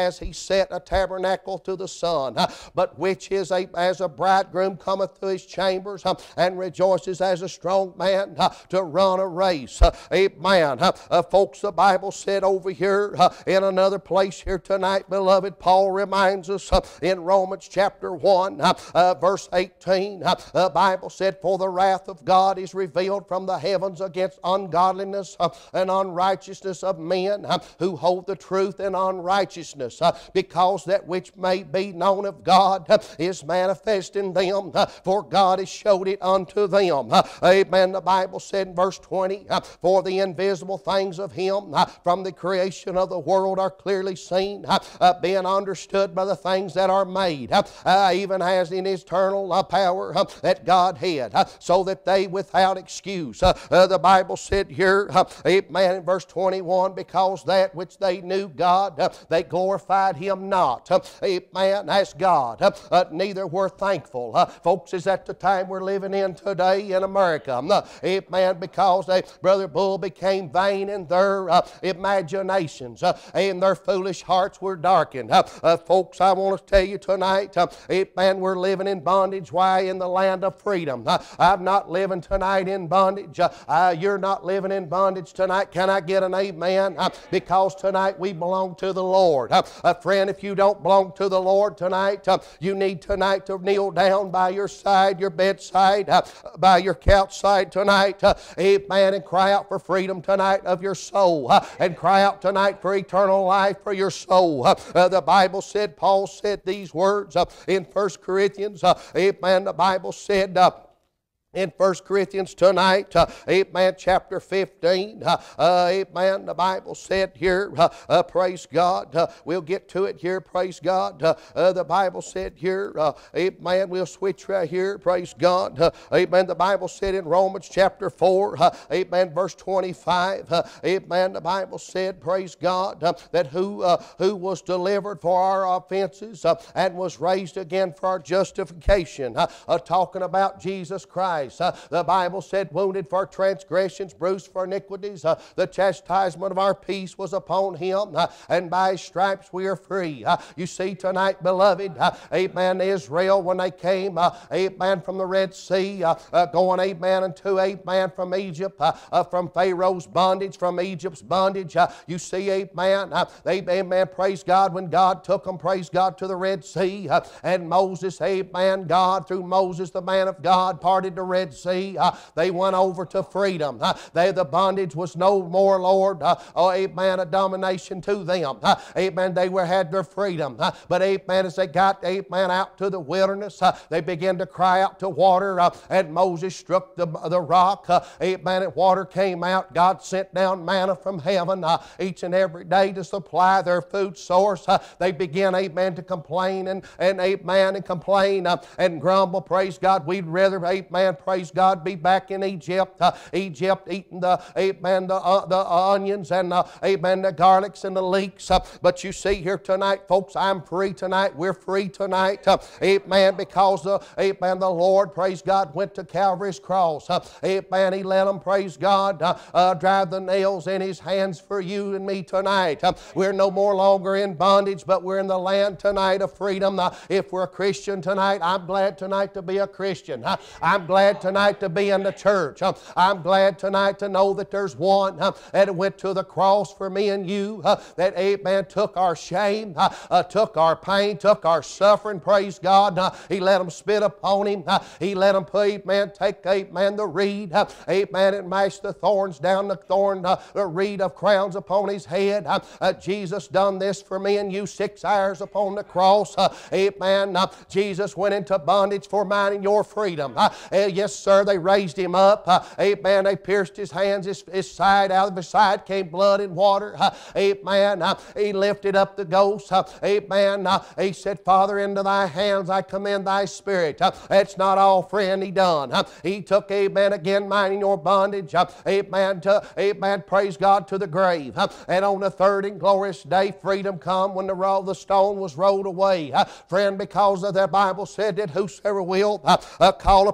has he set a tabernacle to the sun, but which is a, as a bridegroom cometh to his chambers, and rejoices as a strong man to run a race. Amen. Uh, folks, the Bible said over here uh, in another place here tonight, beloved, Paul reminds us uh, in Romans chapter one, uh, uh, verse eighteen, uh, the Bible said, for the wrath of God is revealed from the heavens against ungodliness uh, and unrighteousness of men uh, who hold the truth in unrighteousness, uh, because that which may be known of God uh, is manifest in them, uh, for God has showed it unto them. Uh, amen. The Bible said in verse twenty, uh, for the invisible things of Him uh, from the creation of the world are clearly seen, uh, uh, being understood by the things that are made, uh, uh, even as in eternal uh, power uh, that God had, uh, so that they without excuse. Uh, uh, the Bible said here, uh, amen, in verse twenty-one, because that which they knew God, uh, they glorified Him not, uh, amen, as God, uh, uh, neither were thankful. Uh, folks, is that the time we're living in today in America? Uh, amen, because they, Brother Bull, became vain in their uh, imaginations, uh, and their foolish hearts were darkened. Uh, uh, folks, I want to tell you tonight, uh, amen, we're living in bondage. Why? In the land of freedom. Uh, I'm not living tonight in bondage. Uh, uh, you're not living in bondage tonight. Can I get an amen? Uh, because tonight we belong to the Lord. Uh, uh, friend, if you don't belong to the Lord tonight, uh, you need tonight to kneel down by your side, your bedside, uh, by your couch side tonight, uh, amen, and cry out for freedom tonight of your soul, uh, and cry out tonight for eternal life for your soul. Uh, uh, the Bible said, Paul said these words uh, in First Corinthians, uh, amen, the Bible said, uh, in First Corinthians tonight, uh, amen, chapter fifteen, uh, uh, amen, the Bible said here, uh, uh, praise God, uh, we'll get to it here, praise God, uh, uh, the Bible said here, uh, amen, we'll switch right here, praise God, uh, amen, the Bible said in Romans chapter four, uh, amen, verse twenty-five, uh, amen, the Bible said, praise God, uh, that who, uh, who was delivered for our offenses uh, and was raised again for our justification, uh, uh, talking about Jesus Christ. Uh, the Bible said, wounded for transgressions, bruised for iniquities, uh, the chastisement of our peace was upon Him, uh, and by His stripes we are free. Uh, you see tonight, beloved, uh, amen, Israel, when they came, uh, amen, from the Red Sea, uh, uh, going, amen, unto, amen, from Egypt, uh, uh, from Pharaoh's bondage, from Egypt's bondage, uh, you see, amen, uh, they, amen, praise God, when God took them, praise God, to the Red Sea, uh, and Moses, amen, God, through Moses, the man of God, parted the Red Sea, uh, they went over to freedom. Uh, they, the bondage was no more, Lord, uh, oh, amen, a domination to them. Uh, amen, they were had their freedom. Uh, but amen, as they got, amen, out to the wilderness, uh, they began to cry out to water, uh, and Moses struck the, the rock, uh, amen, and water came out. God sent down manna from heaven uh, each and every day to supply their food source. Uh, they began, amen, to complain and, and amen, and complain uh, and grumble, praise God, we'd rather, amen, praise God, be back in Egypt. Uh, Egypt eating the, amen, the, uh, the onions and, uh, amen, the garlics and the leeks. Uh, but you see here tonight, folks, I'm free tonight. We're free tonight. Uh, amen, because, the, amen, the Lord, praise God, went to Calvary's cross. Uh, amen, He let them, praise God, uh, uh, drive the nails in His hands for you and me tonight. Uh, we're no more longer in bondage, but we're in the land tonight of freedom. Uh, if we're a Christian tonight, I'm glad tonight to be a Christian. Uh, I'm glad tonight to be in the church. Uh, I'm glad tonight to know that there's one uh, that went to the cross for me and you, uh, that, amen, took our shame, uh, uh, took our pain, took our suffering, praise God. Uh, he let them spit upon Him. Uh, he let them, amen, take, amen, the reed, uh, amen, and mash the thorns down, the thorn, uh, the reed of crowns upon His head. Uh, uh, Jesus done this for me and you six hours upon the cross. Uh, amen. Uh, Jesus went into bondage for mine and your freedom. Uh, uh, yes, sir, they raised Him up. Uh, amen. They pierced His hands, His, his side, out of His side came blood and water. Uh, amen. Uh, he lifted up the ghost. Uh, amen. Uh, he said, Father, into Thy hands I commend Thy Spirit. Uh, that's not all, friend, He done. Uh, he took, amen, again, mine in your bondage. Uh, amen. To, amen. Praise God, to the grave. Uh, and on the third and glorious day, freedom come when the, roll, the stone was rolled away. Uh, friend, because of the Bible said that whosoever will uh, uh, call upon the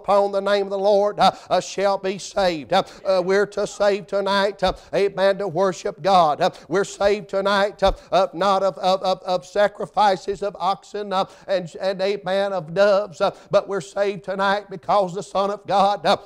name of the Lord uh, uh, shall be saved. Uh, uh, we're to save tonight, uh, amen, to worship God. Uh, we're saved tonight, uh, uh, not of, of, of, of sacrifices of oxen uh, and, and, amen, of doves, uh, but we're saved tonight because the Son of God, uh,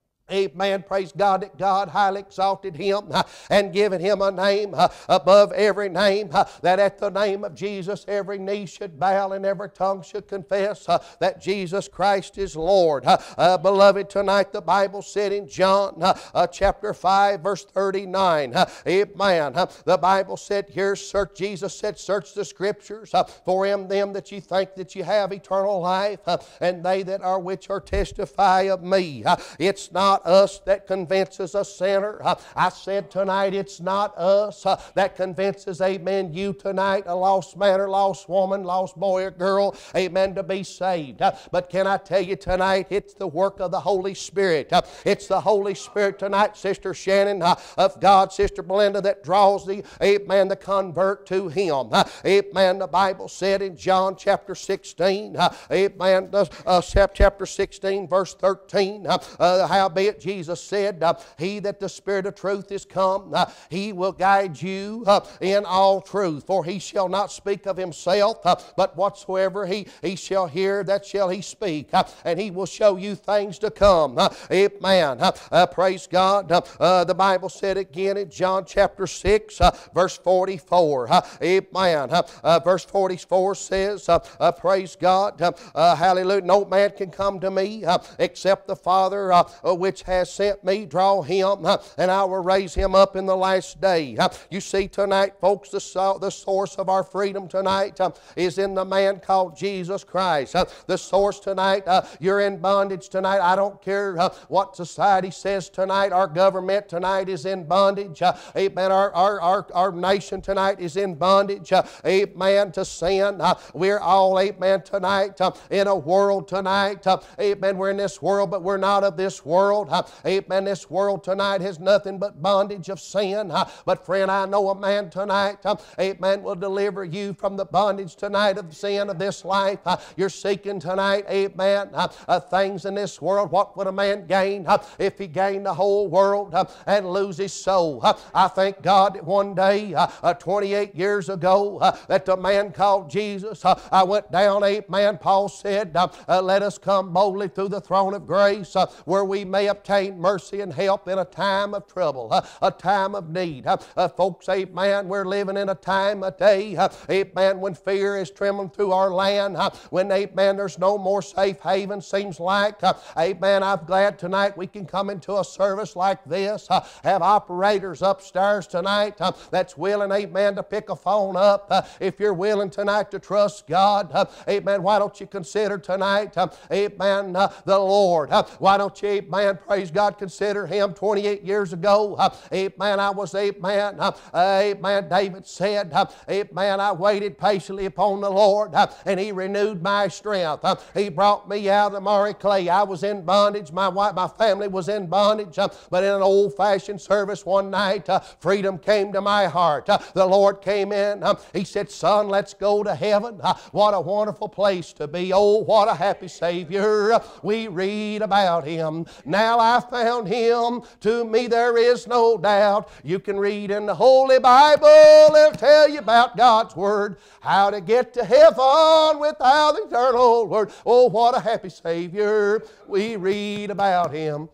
amen, praise God, that God highly exalted Him uh, and given Him a name uh, above every name, uh, that at the name of Jesus every knee should bow and every tongue should confess uh, that Jesus Christ is Lord. Uh, uh, beloved, tonight the Bible said in John uh, uh, chapter five verse thirty-nine, uh, amen, uh, the Bible said here, search, Jesus said, search the Scriptures, uh, for in them that you think that you have eternal life, uh, and they that are which are testify of me. Uh, it's not us that convinces a sinner. Uh, I said tonight it's not us uh, that convinces, amen, you tonight, a lost man or lost woman, lost boy or girl, amen, to be saved. Uh, but can I tell you tonight, it's the work of the Holy Spirit. Uh, it's the Holy Spirit tonight, Sister Shannon, uh, of God, Sister Belinda, that draws the, amen, the convert to Him. Uh, amen, the Bible said in John chapter sixteen, uh, amen, uh, chapter sixteen verse thirteen, uh, uh, howbeit Jesus said, uh, He that the Spirit of truth is come, uh, He will guide you uh, in all truth. For He shall not speak of Himself, uh, but whatsoever he, he shall hear, that shall He speak. Uh, and He will show you things to come. Uh, amen. Uh, uh, praise God. Uh, uh, the Bible said again in John chapter six, uh, verse forty-four. Uh, amen. Uh, uh, verse forty-four says, uh, uh, praise God. Uh, uh, hallelujah. No man can come to me uh, except the Father uh, which has sent me, draw him, uh, and I will raise him up in the last day. Uh, you see tonight, folks, the, so, the source of our freedom tonight uh, is in the man called Jesus Christ. Uh, the source tonight, uh, you're in bondage tonight. I don't care uh, what society says tonight. Our government tonight is in bondage. Uh, amen. Our, our, our, our nation tonight is in bondage. Uh, amen. To sin. Uh, we're all, amen, tonight uh, in a world tonight. Uh, amen. We're in this world, but we're not of this world. Uh, amen. This world tonight has nothing but bondage of sin. Uh, but friend, I know a man tonight, uh, amen, will deliver you from the bondage tonight of sin of this life. Uh, you're seeking tonight, amen, uh, uh, things in this world. What would a man gain uh, if he gained the whole world uh, and lose his soul? Uh, I thank God that one day, uh, uh, twenty-eight years ago, uh, that the man called Jesus, uh, I went down, amen, Paul said, uh, uh, let us come boldly through the throne of grace uh, where we may obtain mercy and help in a time of trouble, uh, a time of need. Uh, uh, folks, amen, we're living in a time, a day, uh, amen, when fear is trembling through our land, uh, when, amen, there's no more safe haven, seems like. Uh, amen, I'm glad tonight we can come into a service like this, uh, have operators upstairs tonight uh, that's willing, amen, to pick a phone up. Uh, if you're willing tonight to trust God, uh, amen, why don't you consider tonight, uh, amen, uh, the Lord. Uh, why don't you, amen, praise God, consider Him. Twenty-eight years ago, uh, amen, I was, amen, uh, amen, David said, uh, amen, I waited patiently upon the Lord, uh, and He renewed my strength. Uh, he brought me out of the miry clay. I was in bondage. My wife, my family was in bondage, uh, but in an old-fashioned service one night, uh, freedom came to my heart. Uh, the Lord came in. Uh, he said, son, let's go to heaven. Uh, what a wonderful place to be. Oh, what a happy Savior. Uh, we read about Him. Now I found Him. To me there is no doubt. You can read in the Holy Bible. It'll tell you about God's Word. How to get to heaven without the eternal Word. Oh, what a happy Savior. We read about Him.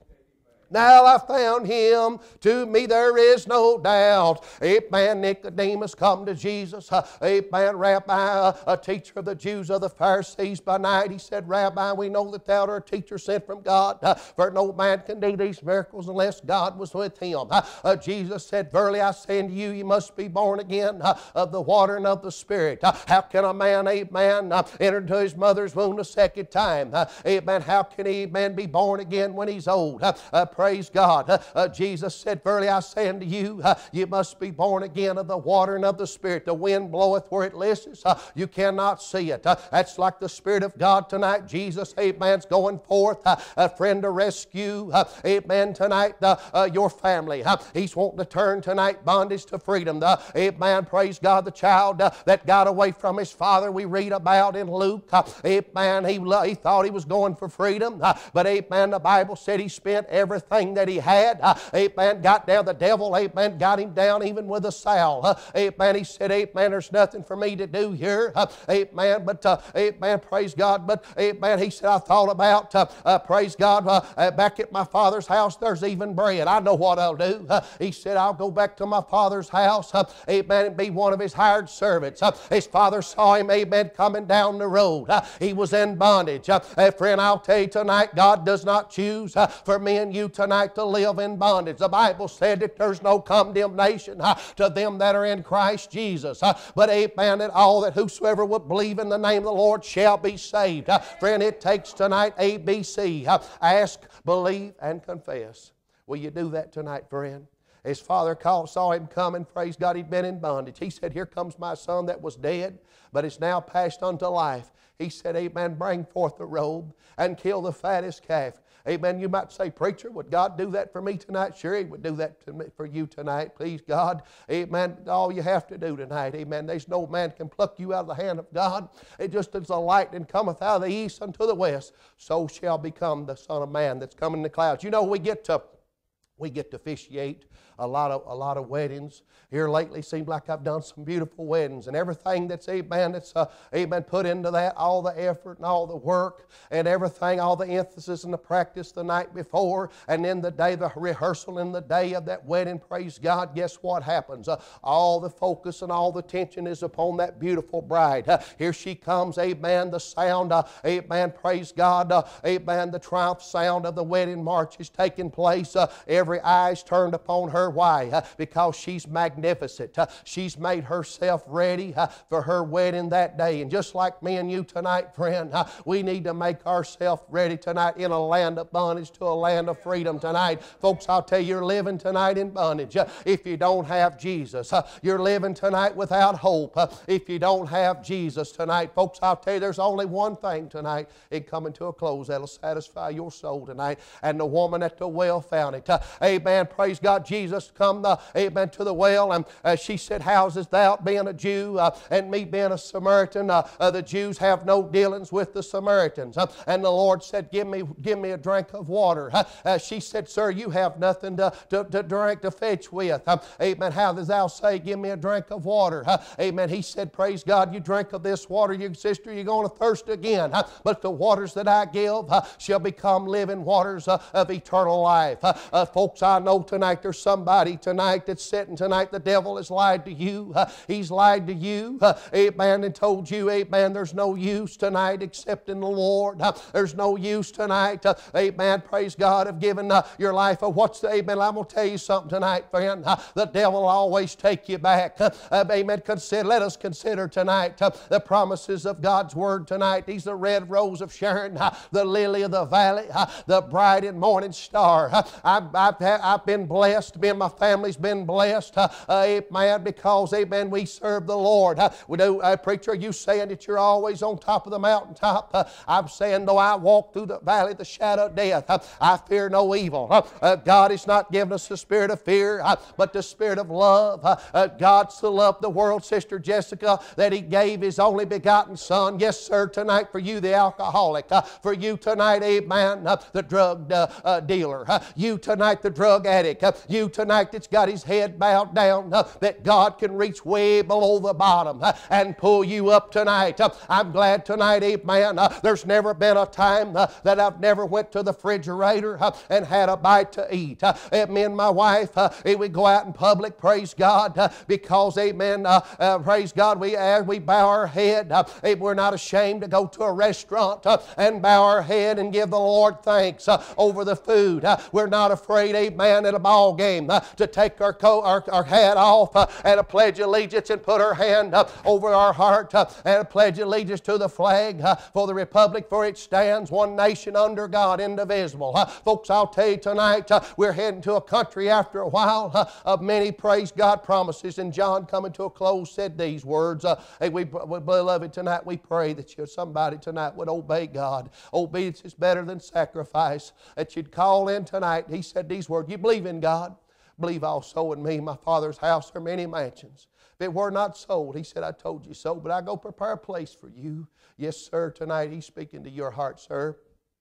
Now I found Him, to me there is no doubt. Amen. Nicodemus come to Jesus. Uh, amen. Rabbi, a teacher of the Jews of the Pharisees by night. He said, Rabbi, we know that thou art a teacher sent from God. Uh, for no man can do these miracles unless God was with him. Uh, uh, Jesus said, verily I say unto you, you must be born again uh, of the water and of the Spirit. Uh, how can a man, amen, uh, enter into his mother's womb a second time? Uh, amen. How can he, amen, be born again when he's old? Uh, uh, praise God. Uh, uh, Jesus said, verily I say unto you, uh, you must be born again of the water and of the Spirit. The wind bloweth where it listeth. Uh, you cannot see it. Uh, that's like the Spirit of God tonight. Jesus, amen, is going forth, uh, a friend to rescue, uh, amen, tonight, uh, uh, your family. Uh, he's wanting to turn tonight bondage to freedom. The, amen, praise God, the child uh, that got away from his father, we read about in Luke. Uh, amen, he, he thought he was going for freedom, uh, but amen, the Bible said he spent everything that he had. Uh, amen, got down, the devil, amen, got him down even with a sow. Uh, amen, he said, amen, there's nothing for me to do here. Uh, amen, but uh, amen, praise God, but amen, he said, I thought about, uh, uh, praise God, uh, uh, back at my father's house, there's even bread. I know what I'll do. Uh, he said, I'll go back to my father's house, uh, amen, and be one of his hired servants. Uh, his father saw him, amen, coming down the road. Uh, he was in bondage. Uh, uh, friend, I'll tell you tonight, God does not choose uh, for me and you tonight to live in bondage. The Bible said that there's no condemnation uh, to them that are in Christ Jesus. Uh, but amen, that all that whosoever would believe in the name of the Lord shall be saved. Uh, friend, it takes tonight A B C. Uh, ask, believe, and confess. Will you do that tonight, friend? His father called, saw him coming, praise God, he'd been in bondage. He said, here comes my son that was dead, but is now passed unto life. He said, amen, bring forth the robe and kill the fattest calf. Amen. You might say, preacher, would God do that for me tonight? Sure, He would do that to me, for you tonight. Please, God. Amen. All you have to do tonight. Amen. There's no man can pluck you out of the hand of God. It just as the lightning cometh out of the east unto the west, so shall become the Son of Man that's coming in the clouds. You know, we get to we get to officiate a lot of a lot of weddings. Here lately, seems like I've done some beautiful weddings, and everything that's amen, that's uh, amen, put into that, all the effort and all the work and everything, all the emphasis and the practice the night before, and then the day, the rehearsal and the day of that wedding, praise God, guess what happens? Uh, all the focus and all the attention is upon that beautiful bride. Uh, here she comes, amen, the sound, uh, amen, praise God, uh, amen, the triumph sound of the wedding march is taking place. Uh, every eye is turned upon her. Why? Uh, because she's magnificent. Uh, she's made herself ready uh, for her wedding that day. And just like me and you tonight, friend, uh, we need to make ourselves ready tonight in a land of bondage to a land of freedom tonight. Folks, I'll tell you, you're living tonight in bondage uh, if you don't have Jesus. Uh, you're living tonight without hope uh, if you don't have Jesus tonight. Folks, I'll tell you, there's only one thing tonight in coming to a close that'll satisfy your soul tonight. And the woman at the well found it. Uh, amen. Praise God. Jesus come, uh, amen, to the well. And uh, she said, howsest thou, being a Jew, uh, and me being a Samaritan? Uh, uh, the Jews have no dealings with the Samaritans. Uh, and the Lord said, give me give me a drink of water. Uh, uh, she said, sir, you have nothing to, to, to drink to fetch with. Uh, amen. How does thou say, give me a drink of water? Uh, amen. He said, praise God, you drink of this water, you sister, you're going to thirst again. Uh, but the waters that I give uh, shall become living waters uh, of eternal life. Uh, uh, folks, I know tonight there's somebody tonight that's sitting tonight. The devil has lied to you. Uh, he's lied to you. Uh, amen. And told you, amen, there's no use tonight except in the Lord. Uh, there's no use tonight, uh, amen, praise God, of giving uh, your life. Uh, what's the, amen, I'm going to tell you something tonight, friend. Uh, the devil will always take you back. Uh, uh, amen. Consider, let us consider tonight uh, the promises of God's Word tonight. He's the red rose of Sharon, uh, the lily of the valley, uh, the bright and morning star. Uh, I've, I've, I've been blessed. Me and my family's been blessed. Uh, uh, amen. Because, amen, we serve the Lord. Uh, we do, uh, preacher, you saying that you're always on top of the mountaintop. Uh, I'm saying, though I walk through the valley of the shadow of death, uh, I fear no evil. Uh, uh, God has not given us the spirit of fear, uh, but the spirit of love. Uh, uh, God so loved the world, Sister Jessica, that He gave His only begotten Son. Yes, sir, tonight for you, the alcoholic. Uh, for you tonight, amen, uh, the drug uh, uh, dealer. Uh, you tonight, the drug addict. Uh, you tonight that's got his head bowed down, uh, that God can reach way below the bottom uh, and pull you up tonight. Uh, I'm glad tonight, amen, uh, there's never been a time uh, that I've never went to the refrigerator uh, and had a bite to eat. Uh, me and my wife, uh, we go out in public, praise God, uh, because, amen, uh, uh, praise God, we, uh, we bow our head. Uh, we're not ashamed to go to a restaurant uh, and bow our head and give the Lord thanks uh, over the food. Uh, we're not afraid meet, amen, at a ball game uh, to take our, coat, our, our hat off uh, and a pledge allegiance and put our hand up over our heart uh, and a pledge allegiance to the flag uh, for the republic, for it stands one nation under God, indivisible. Uh, folks, I'll tell you tonight, uh, we're heading to a country after a while uh, of many, praise God, promises. And John, coming to a close, said these words. Uh, hey, we, we, beloved, tonight we pray that you, somebody tonight would obey God. Obedience is better than sacrifice. That you'd call in tonight. He said these words, you believe in God, believe also in me. My Father's house are many mansions. If it were not so, he said, I told you so, but I go prepare a place for you. Yes, sir, tonight he's speaking to your heart, sir.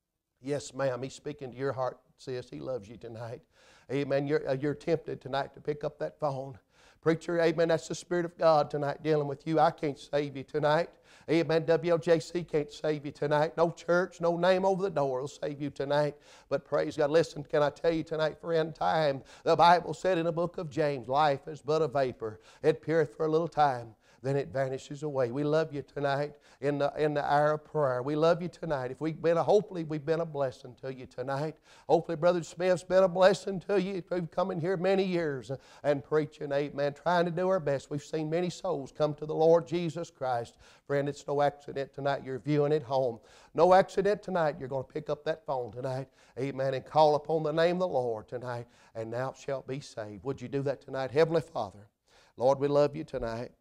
Yes, ma'am, he's speaking to your heart, sis. He loves you tonight. Amen. You're, uh, you're tempted tonight to pick up that phone. Preacher, amen, that's the Spirit of God tonight dealing with you. I can't save you tonight. Amen. W L J C can't save you tonight. No church, no name over the door will save you tonight. But praise God. Listen, can I tell you tonight, friend, time, the Bible said in the book of James, life is but a vapor. It appeareth for a little time, then it vanishes away. We love you tonight in the, in the hour of prayer. We love you tonight. If we've been a, hopefully we've been a blessing to you tonight. Hopefully Brother Smith's been a blessing to you. We've come in here many years and preaching, amen, trying to do our best. We've seen many souls come to the Lord Jesus Christ. Friend, it's no accident tonight you're viewing at home. No accident tonight you're going to pick up that phone tonight, amen, and call upon the name of the Lord tonight, and thou shalt be saved. Would you do that tonight? Heavenly Father, Lord, we love you tonight.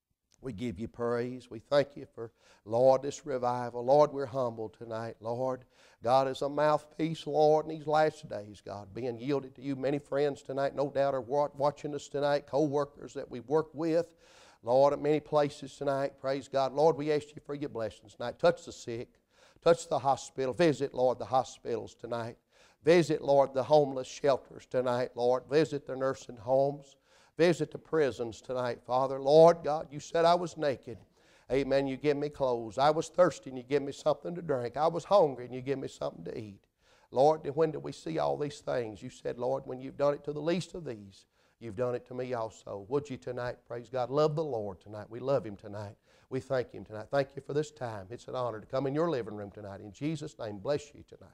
We give you praise. We thank you for, Lord, this revival. Lord, we're humbled tonight, Lord. God is a mouthpiece, Lord, in these last days, God, being yielded to you. Many friends tonight, no doubt, are watching us tonight, co-workers that we work with, Lord, at many places tonight. Praise God. Lord, we ask you for your blessings tonight. Touch the sick. Touch the hospital. Visit, Lord, the hospitals tonight. Visit, Lord, the homeless shelters tonight, Lord. Visit the nursing homes. Visit the prisons tonight, Father. Lord God, you said I was naked. Amen. You give me clothes. I was thirsty and you give me something to drink. I was hungry and you give me something to eat. Lord, when did we see all these things? You said, Lord, when you've done it to the least of these, you've done it to me also. Would you tonight, praise God, love the Lord tonight. We love Him tonight. We thank Him tonight. Thank you for this time. It's an honor to come in your living room tonight. In Jesus' name, bless you tonight.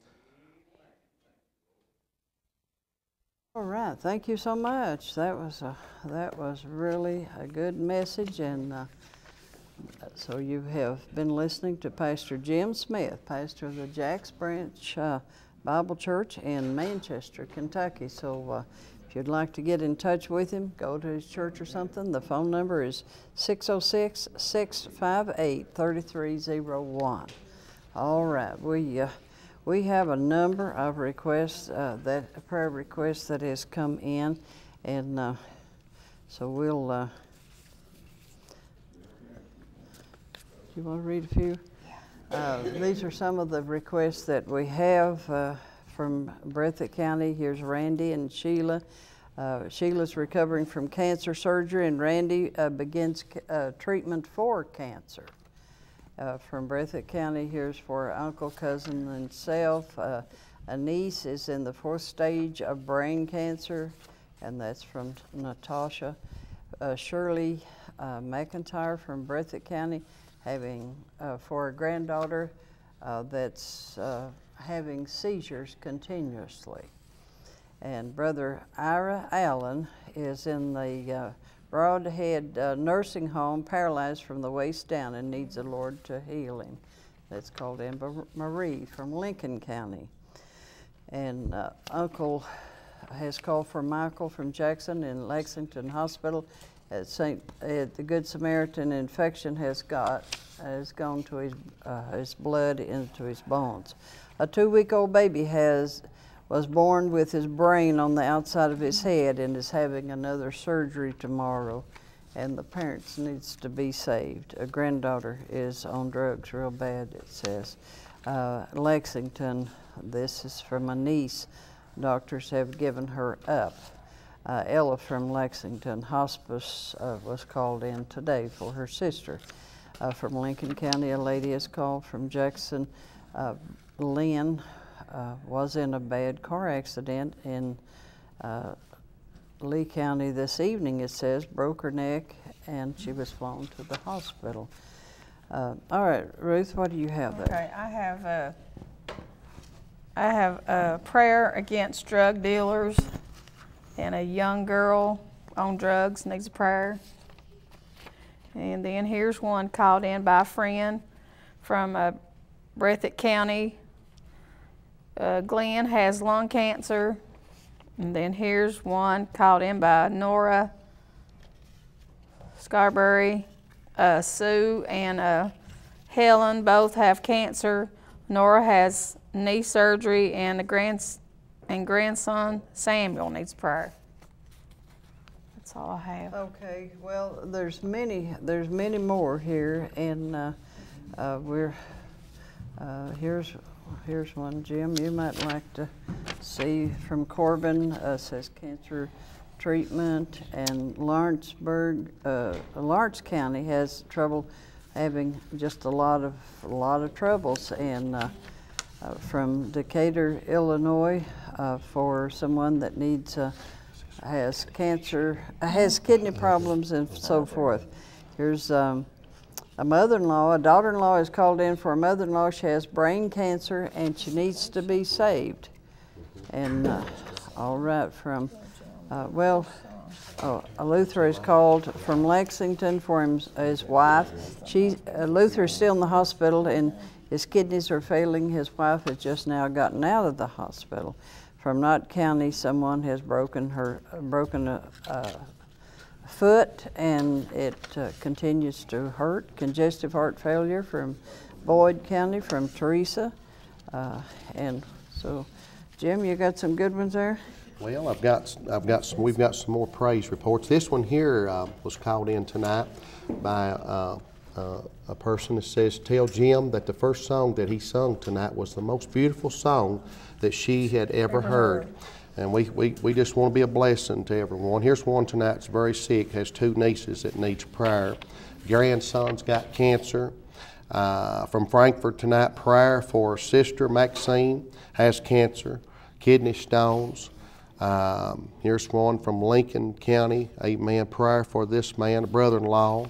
All right, thank you so much. That was a, that was really a good message, and uh, so you have been listening to Pastor Jim Smith, pastor of the Jacks Branch uh, Bible Church in Manchester, Kentucky. So uh, if you'd like to get in touch with him, go to his church or something. The phone number is six oh six, six five eight, three three oh one. All right, we. Uh, We have a number of requests, uh, that prayer requests that has come in, and uh, so we'll. Uh, do you want to read a few? Uh, these are some of the requests that we have uh, from Breathitt County. Here's Randy and Sheila. Uh, Sheila's recovering from cancer surgery, and Randy uh, begins uh, treatment for cancer. Uh, from Breathitt County, here's for uncle, cousin, and self. Uh, a niece is in the fourth stage of brain cancer, and that's from Natasha. Uh, Shirley uh, McIntyre from Breathitt County, having uh, for a granddaughter uh, that's uh, having seizures continuously. And Brother Ira Allen is in the uh, Broadhead uh, nursing home, paralyzed from the waist down, and needs the Lord to heal him. That's called Amber Marie from Lincoln County. And uh, Uncle has called for Michael from Jackson in Lexington Hospital. At Saint at the Good Samaritan, infection has got has gone to his uh, his blood into his bones. A two-week-old baby has. was born with his brain on the outside of his head and is having another surgery tomorrow, and the parents needs to be saved. A granddaughter is on drugs real bad, it says. Uh, Lexington, this is from a niece. Doctors have given her up. Uh, Ella from Lexington, hospice uh, was called in today for her sister. Uh, from Lincoln County, a lady is called. From Jackson, uh, Lynn, Uh, was in a bad car accident in uh, Lee County this evening, it says, broke her neck, and she was flown to the hospital. Uh, all right, Ruth, what do you have there? Okay, I have uh, I have a prayer against drug dealers, and a young girl on drugs needs a prayer. And then here's one called in by a friend from uh, Breathitt County. Uh, Glenn has lung cancer. And then here's one called in by Nora Scarberry. Uh, Sue and uh, Helen both have cancer. Nora has knee surgery, and the grands and grandson Samuel needs prayer. That's all I have. Okay, well, there's many, there's many more here, and uh, uh, we're uh, here's here's one, Jim. You might like to see from Corbin. Uh, says cancer treatment, and Lawrenceburg, uh, Lawrence County has trouble having just a lot of a lot of troubles, and uh, uh, from Decatur, Illinois, uh, for someone that needs uh, has cancer, has kidney problems, and so forth. Here's um, a mother-in-law. A daughter-in-law is called in for a mother-in-law. She has brain cancer, and she needs to be saved. And uh, all right, from uh, well. Oh, Luther is called from Lexington for him, his wife. She, uh, Luther is still in the hospital, and his kidneys are failing. His wife has just now gotten out of the hospital. From Knott County, someone has broken her uh, broken a, a foot, and it uh, continues to hurt. Congestive heart failure from Boyd County, from Teresa, uh, and so, Jim, you got some good ones there. Well, I've got, I've got some, we've got some more praise reports. This one here uh, was called in tonight by uh, uh, a person that says, tell Jim that the first song that he sung tonight was the most beautiful song that she had ever heard. And we, we, we just want to be a blessing to everyone. Here's one tonight that's very sick, has two nieces that needs prayer. Grandson's got cancer. Uh, from Frankfort tonight, prayer for sister Maxine, has cancer, kidney stones. Um, here's one from Lincoln County, amen, prayer for this man, a brother-in-law.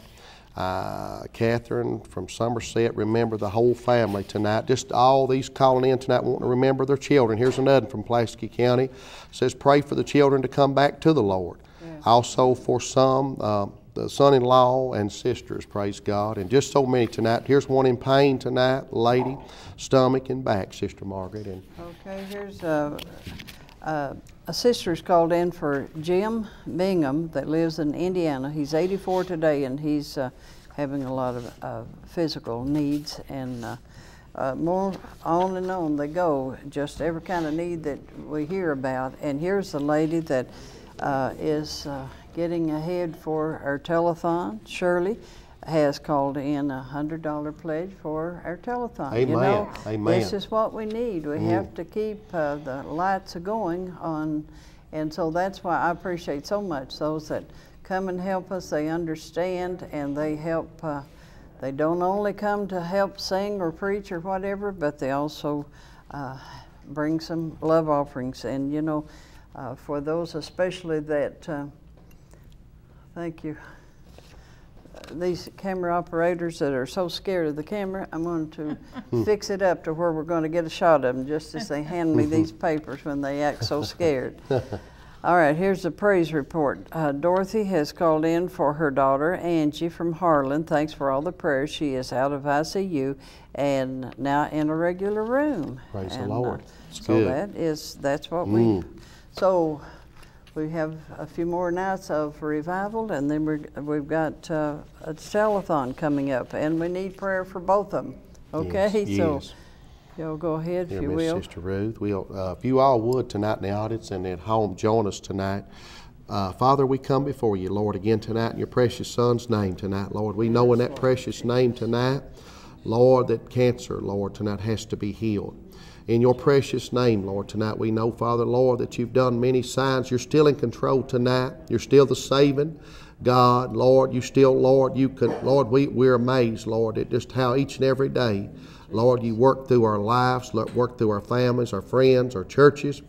Uh, Catherine from Somerset, remember the whole family tonight. Just all these calling in tonight wanting to remember their children. Here's another from Pulaski County. It says, pray for the children to come back to the Lord. Yeah. Also for some, uh, the son-in-law and sisters, praise God. And just so many tonight. Here's one in pain tonight, lady, stomach and back, Sister Margaret. And okay, here's uh, uh, a sister's called in for Jim Bingham that lives in Indiana. He's eighty-four today, and he's uh, having a lot of uh, physical needs, and uh, uh, more on and on they go, just every kind of need that we hear about. And here's a lady that uh, is uh, getting ahead for our telethon. Shirley has called in a hundred dollar pledge for our telethon. Amen. You know, Amen. This is what we need. We mm. have to keep uh, the lights going on, and so that's why I appreciate so much those that come and help us. They understand, and they help. Uh, they don't only come to help sing or preach or whatever, but they also uh, bring some love offerings. And you know, uh, for those especially that, uh, thank you. These camera operators that are so scared of the camera, I'm going to fix it up to where we're going to get a shot of them just as they hand me these papers when they act so scared. All right, here's the praise report. Uh, Dorothy has called in for her daughter, Angie from Harlan. Thanks for all the prayers. She is out of I C U and now in a regular room. Praise and, the Lord. Uh, it's so good. that is, that's what mm. we, so we have a few more nights of revival, and then we're, we've got uh, a telethon coming up, and we need prayer for both of them. Okay, yes, so yes. you'll go ahead Here, if you Miss will. Sister Ruth, we'll, uh, if you all would tonight in the audience and at home, join us tonight. Uh, Father, we come before you, Lord, again tonight in your precious Son's name tonight, Lord. We know in that precious name tonight, Lord, that cancer, Lord, tonight has to be healed. In your precious name, Lord, tonight we know, Father, Lord, that you've done many signs. You're still in control tonight. You're still the saving God, Lord. You still, Lord, you could, Lord, we, we're amazed, Lord, at just how each and every day, Lord, you work through our lives, work through our families, our friends, our churches.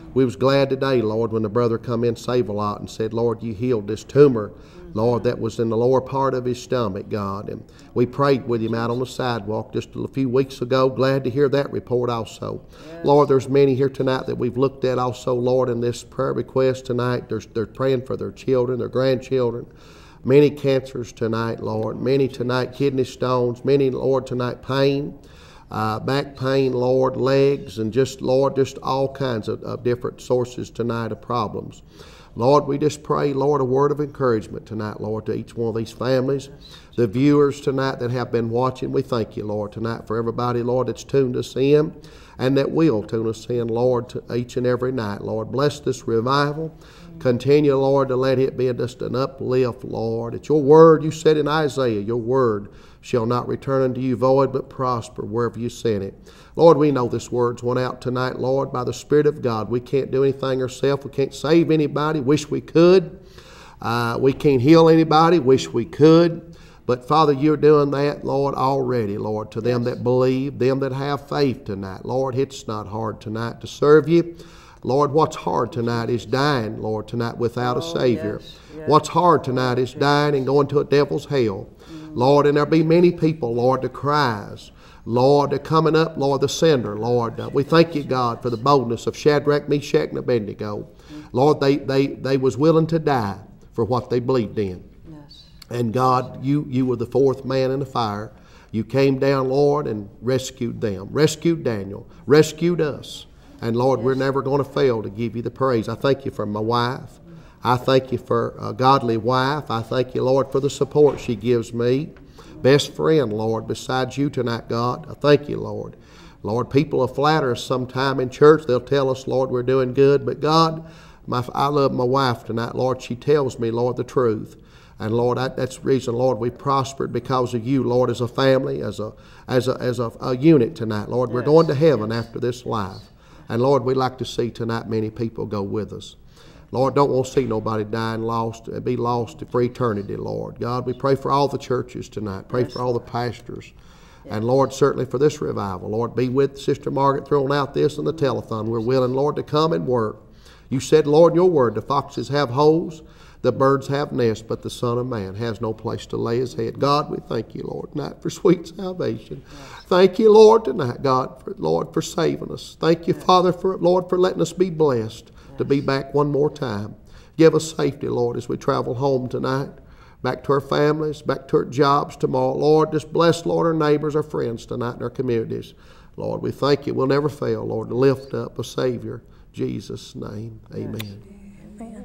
We was glad today, Lord, when the brother come in Save-A-Lot and said, Lord, you healed this tumor, Lord, that was in the lower part of his stomach, God. And we prayed with him out on the sidewalk just a few weeks ago. Glad to hear that report also. Yes. Lord, there's many here tonight that we've looked at also, Lord, in this prayer request tonight. They're, they're praying for their children, their grandchildren. Many cancers tonight, Lord. Many tonight kidney stones. Many, Lord, tonight pain. Uh, back pain, Lord, legs, and just, Lord, just all kinds of, of different sources tonight of problems. Lord, we just pray, Lord, a word of encouragement tonight, Lord, to each one of these families. The viewers tonight that have been watching, we thank you, Lord, tonight for everybody, Lord, that's tuned us in and that will tune us in, Lord, to each and every night. Lord, bless this revival. Continue, Lord, to let it be just an uplift, Lord. It's your word, you said in Isaiah, your word shall not return unto you void, but prosper wherever you send it. Lord, we know this word's went out tonight, Lord, by the Spirit of God. We can't do anything ourselves. We can't save anybody. Wish we could. Uh, we can't heal anybody. Wish we could. But, Father, you're doing that, Lord, already, Lord, to them that believe, them that have faith tonight. Lord, it's not hard tonight to serve you. Lord, what's hard tonight is dying, Lord, tonight without a Savior. Yes, yes. What's hard tonight is dying and going to a devil's hell. Lord, and there'll be many people, Lord, that cries. Lord, they're coming up, Lord, the sender, Lord. Uh, we thank you, God, for the boldness of Shadrach, Meshach, and Abednego. Lord, they, they, they was willing to die for what they believed in. Yes. And God, you, you were the fourth man in the fire. You came down, Lord, and rescued them. Rescued Daniel. Rescued us. And Lord, yes, we're never going to fail to give you the praise. I thank you for my wife. I thank you for a godly wife. I thank you, Lord, for the support she gives me. Best friend, Lord, besides you tonight, God. I thank you, Lord. Lord, people will flatter us sometime in church. They'll tell us, Lord, we're doing good. But God, my, I love my wife tonight, Lord. She tells me, Lord, the truth. And Lord, I, that's the reason, Lord, we prospered because of you, Lord, as a family, as a as a, as a, a unit tonight. Lord, yes, we're going to heaven yes, after this life. And Lord, we'd like to see tonight many people go with us. Lord, don't want to see nobody dying lost, be lost for eternity, Lord. God, we pray for all the churches tonight. Pray yes, for all the pastors. Yes. And Lord, certainly for this revival. Lord, be with Sister Margaret throwing out this on the telethon. We're willing, Lord, to come and work. You said, Lord, in your word, the foxes have holes, the birds have nests, but the Son of Man has no place to lay his head. God, we thank you, Lord, tonight for sweet salvation. Yes. Thank you, Lord, tonight, God, for, Lord, for saving us. Thank you, yes, Father, for Lord, for letting us be blessed to be back one more time. Give us safety, Lord, as we travel home tonight, back to our families, back to our jobs tomorrow. Lord, just bless, Lord, our neighbors, our friends tonight in our communities. Lord, we thank you. We'll never fail, Lord, to lift up a Savior. In Jesus' name, amen. Amen.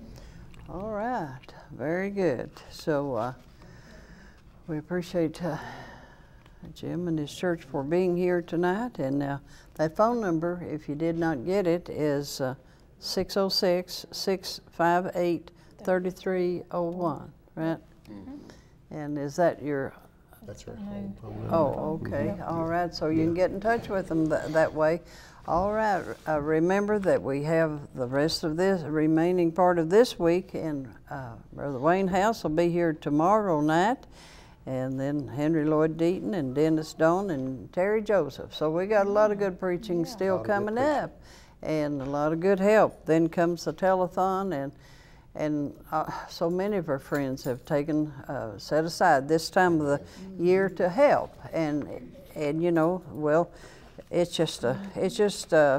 All right. Very good. So uh, we appreciate uh, Jim and his church for being here tonight. And uh, that phone number, if you did not get it, is uh, six oh six, six five eight, three three oh one, right? Mm-hmm. And is that your... That's our phone. phone oh, okay. Yeah. All right. So you yeah. can get in touch with them th that way. All right. Uh, remember that we have the rest of this remaining part of this week, and uh, Brother Wayne House will be here tomorrow night, and then Henry Lloyd Deaton and Dennis Doan and Terry Joseph. So we got a lot of good preaching yeah. still coming up, and a lot of good help. Then comes the telethon, and and uh, so many of our friends have taken uh, set aside this time of the year to help, and and you know, well, it's just a it's just uh,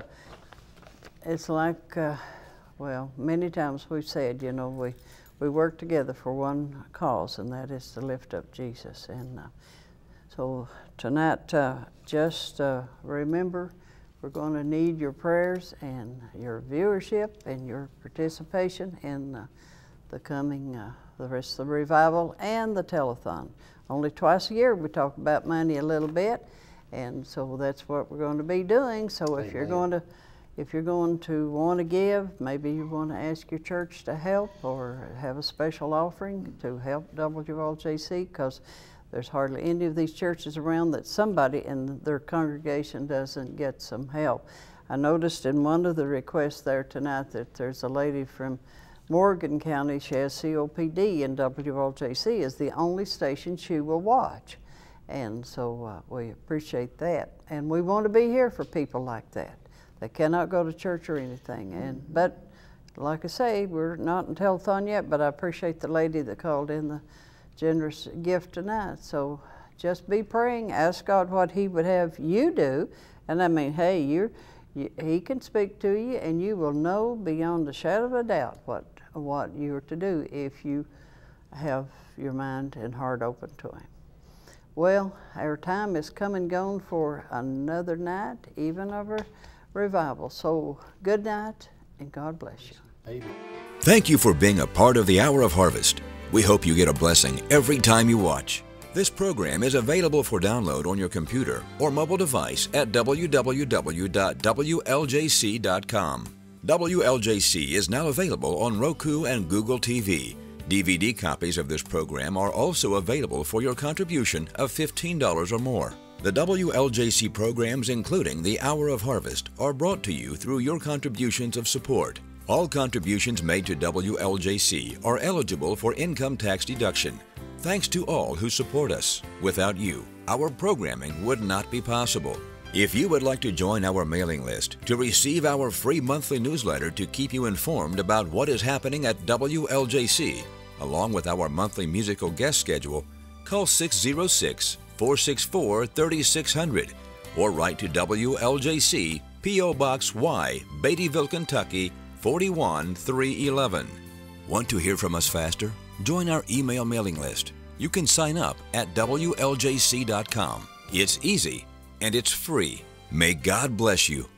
it's like uh, well, many times we've said, you know, we we work together for one cause, and that is to lift up Jesus. And uh, so tonight, uh, just uh, remember, we're going to need your prayers and your viewership and your participation in uh, the coming, uh, the rest of the revival and the telethon. Only twice a year we talk about money a little bit, and so that's what we're going to be doing. So if Amen. you're going to, if you're going to want to give, maybe you want to ask your church to help or have a special offering to help W L J C, because there's hardly any of these churches around that somebody in their congregation doesn't get some help. I noticed in one of the requests there tonight that there's a lady from Morgan County. She has C O P D, and W L J C is the only station she will watch. And so uh, we appreciate that. And we want to be here for people like that, They cannot go to church or anything. And but like I say, we're not in telethon yet, but I appreciate the lady that called in the generous gift tonight. So just be praying, ask God what He would have you do. And I mean, hey, you're, you, He can speak to you, and you will know beyond a shadow of a doubt what, what you're to do if you have your mind and heart open to Him. Well, our time is come and gone for another night, even of our revival. So good night, and God bless you. Amen. Thank you for being a part of the Hour of Harvest. We hope you get a blessing every time you watch. This program is available for download on your computer or mobile device at w w w dot w l j c dot com. W L J C is now available on Roku and Google T V. D V D copies of this program are also available for your contribution of fifteen dollars or more. The W L J C programs, including the Hour of Harvest, are brought to you through your contributions of support. All contributions made to W L J C are eligible for income tax deduction. Thanks to all who support us. Without you, our programming would not be possible. If you would like to join our mailing list to receive our free monthly newsletter to keep you informed about what is happening at W L J C, along with our monthly musical guest schedule, call six oh six, four six four, three six zero zero or write to W L J C, P O Box Y, Beattyville, Kentucky, forty-one three eleven. Want to hear from us faster? Join our email mailing list. You can sign up at W L J C dot com. It's easy and it's free. May God bless you.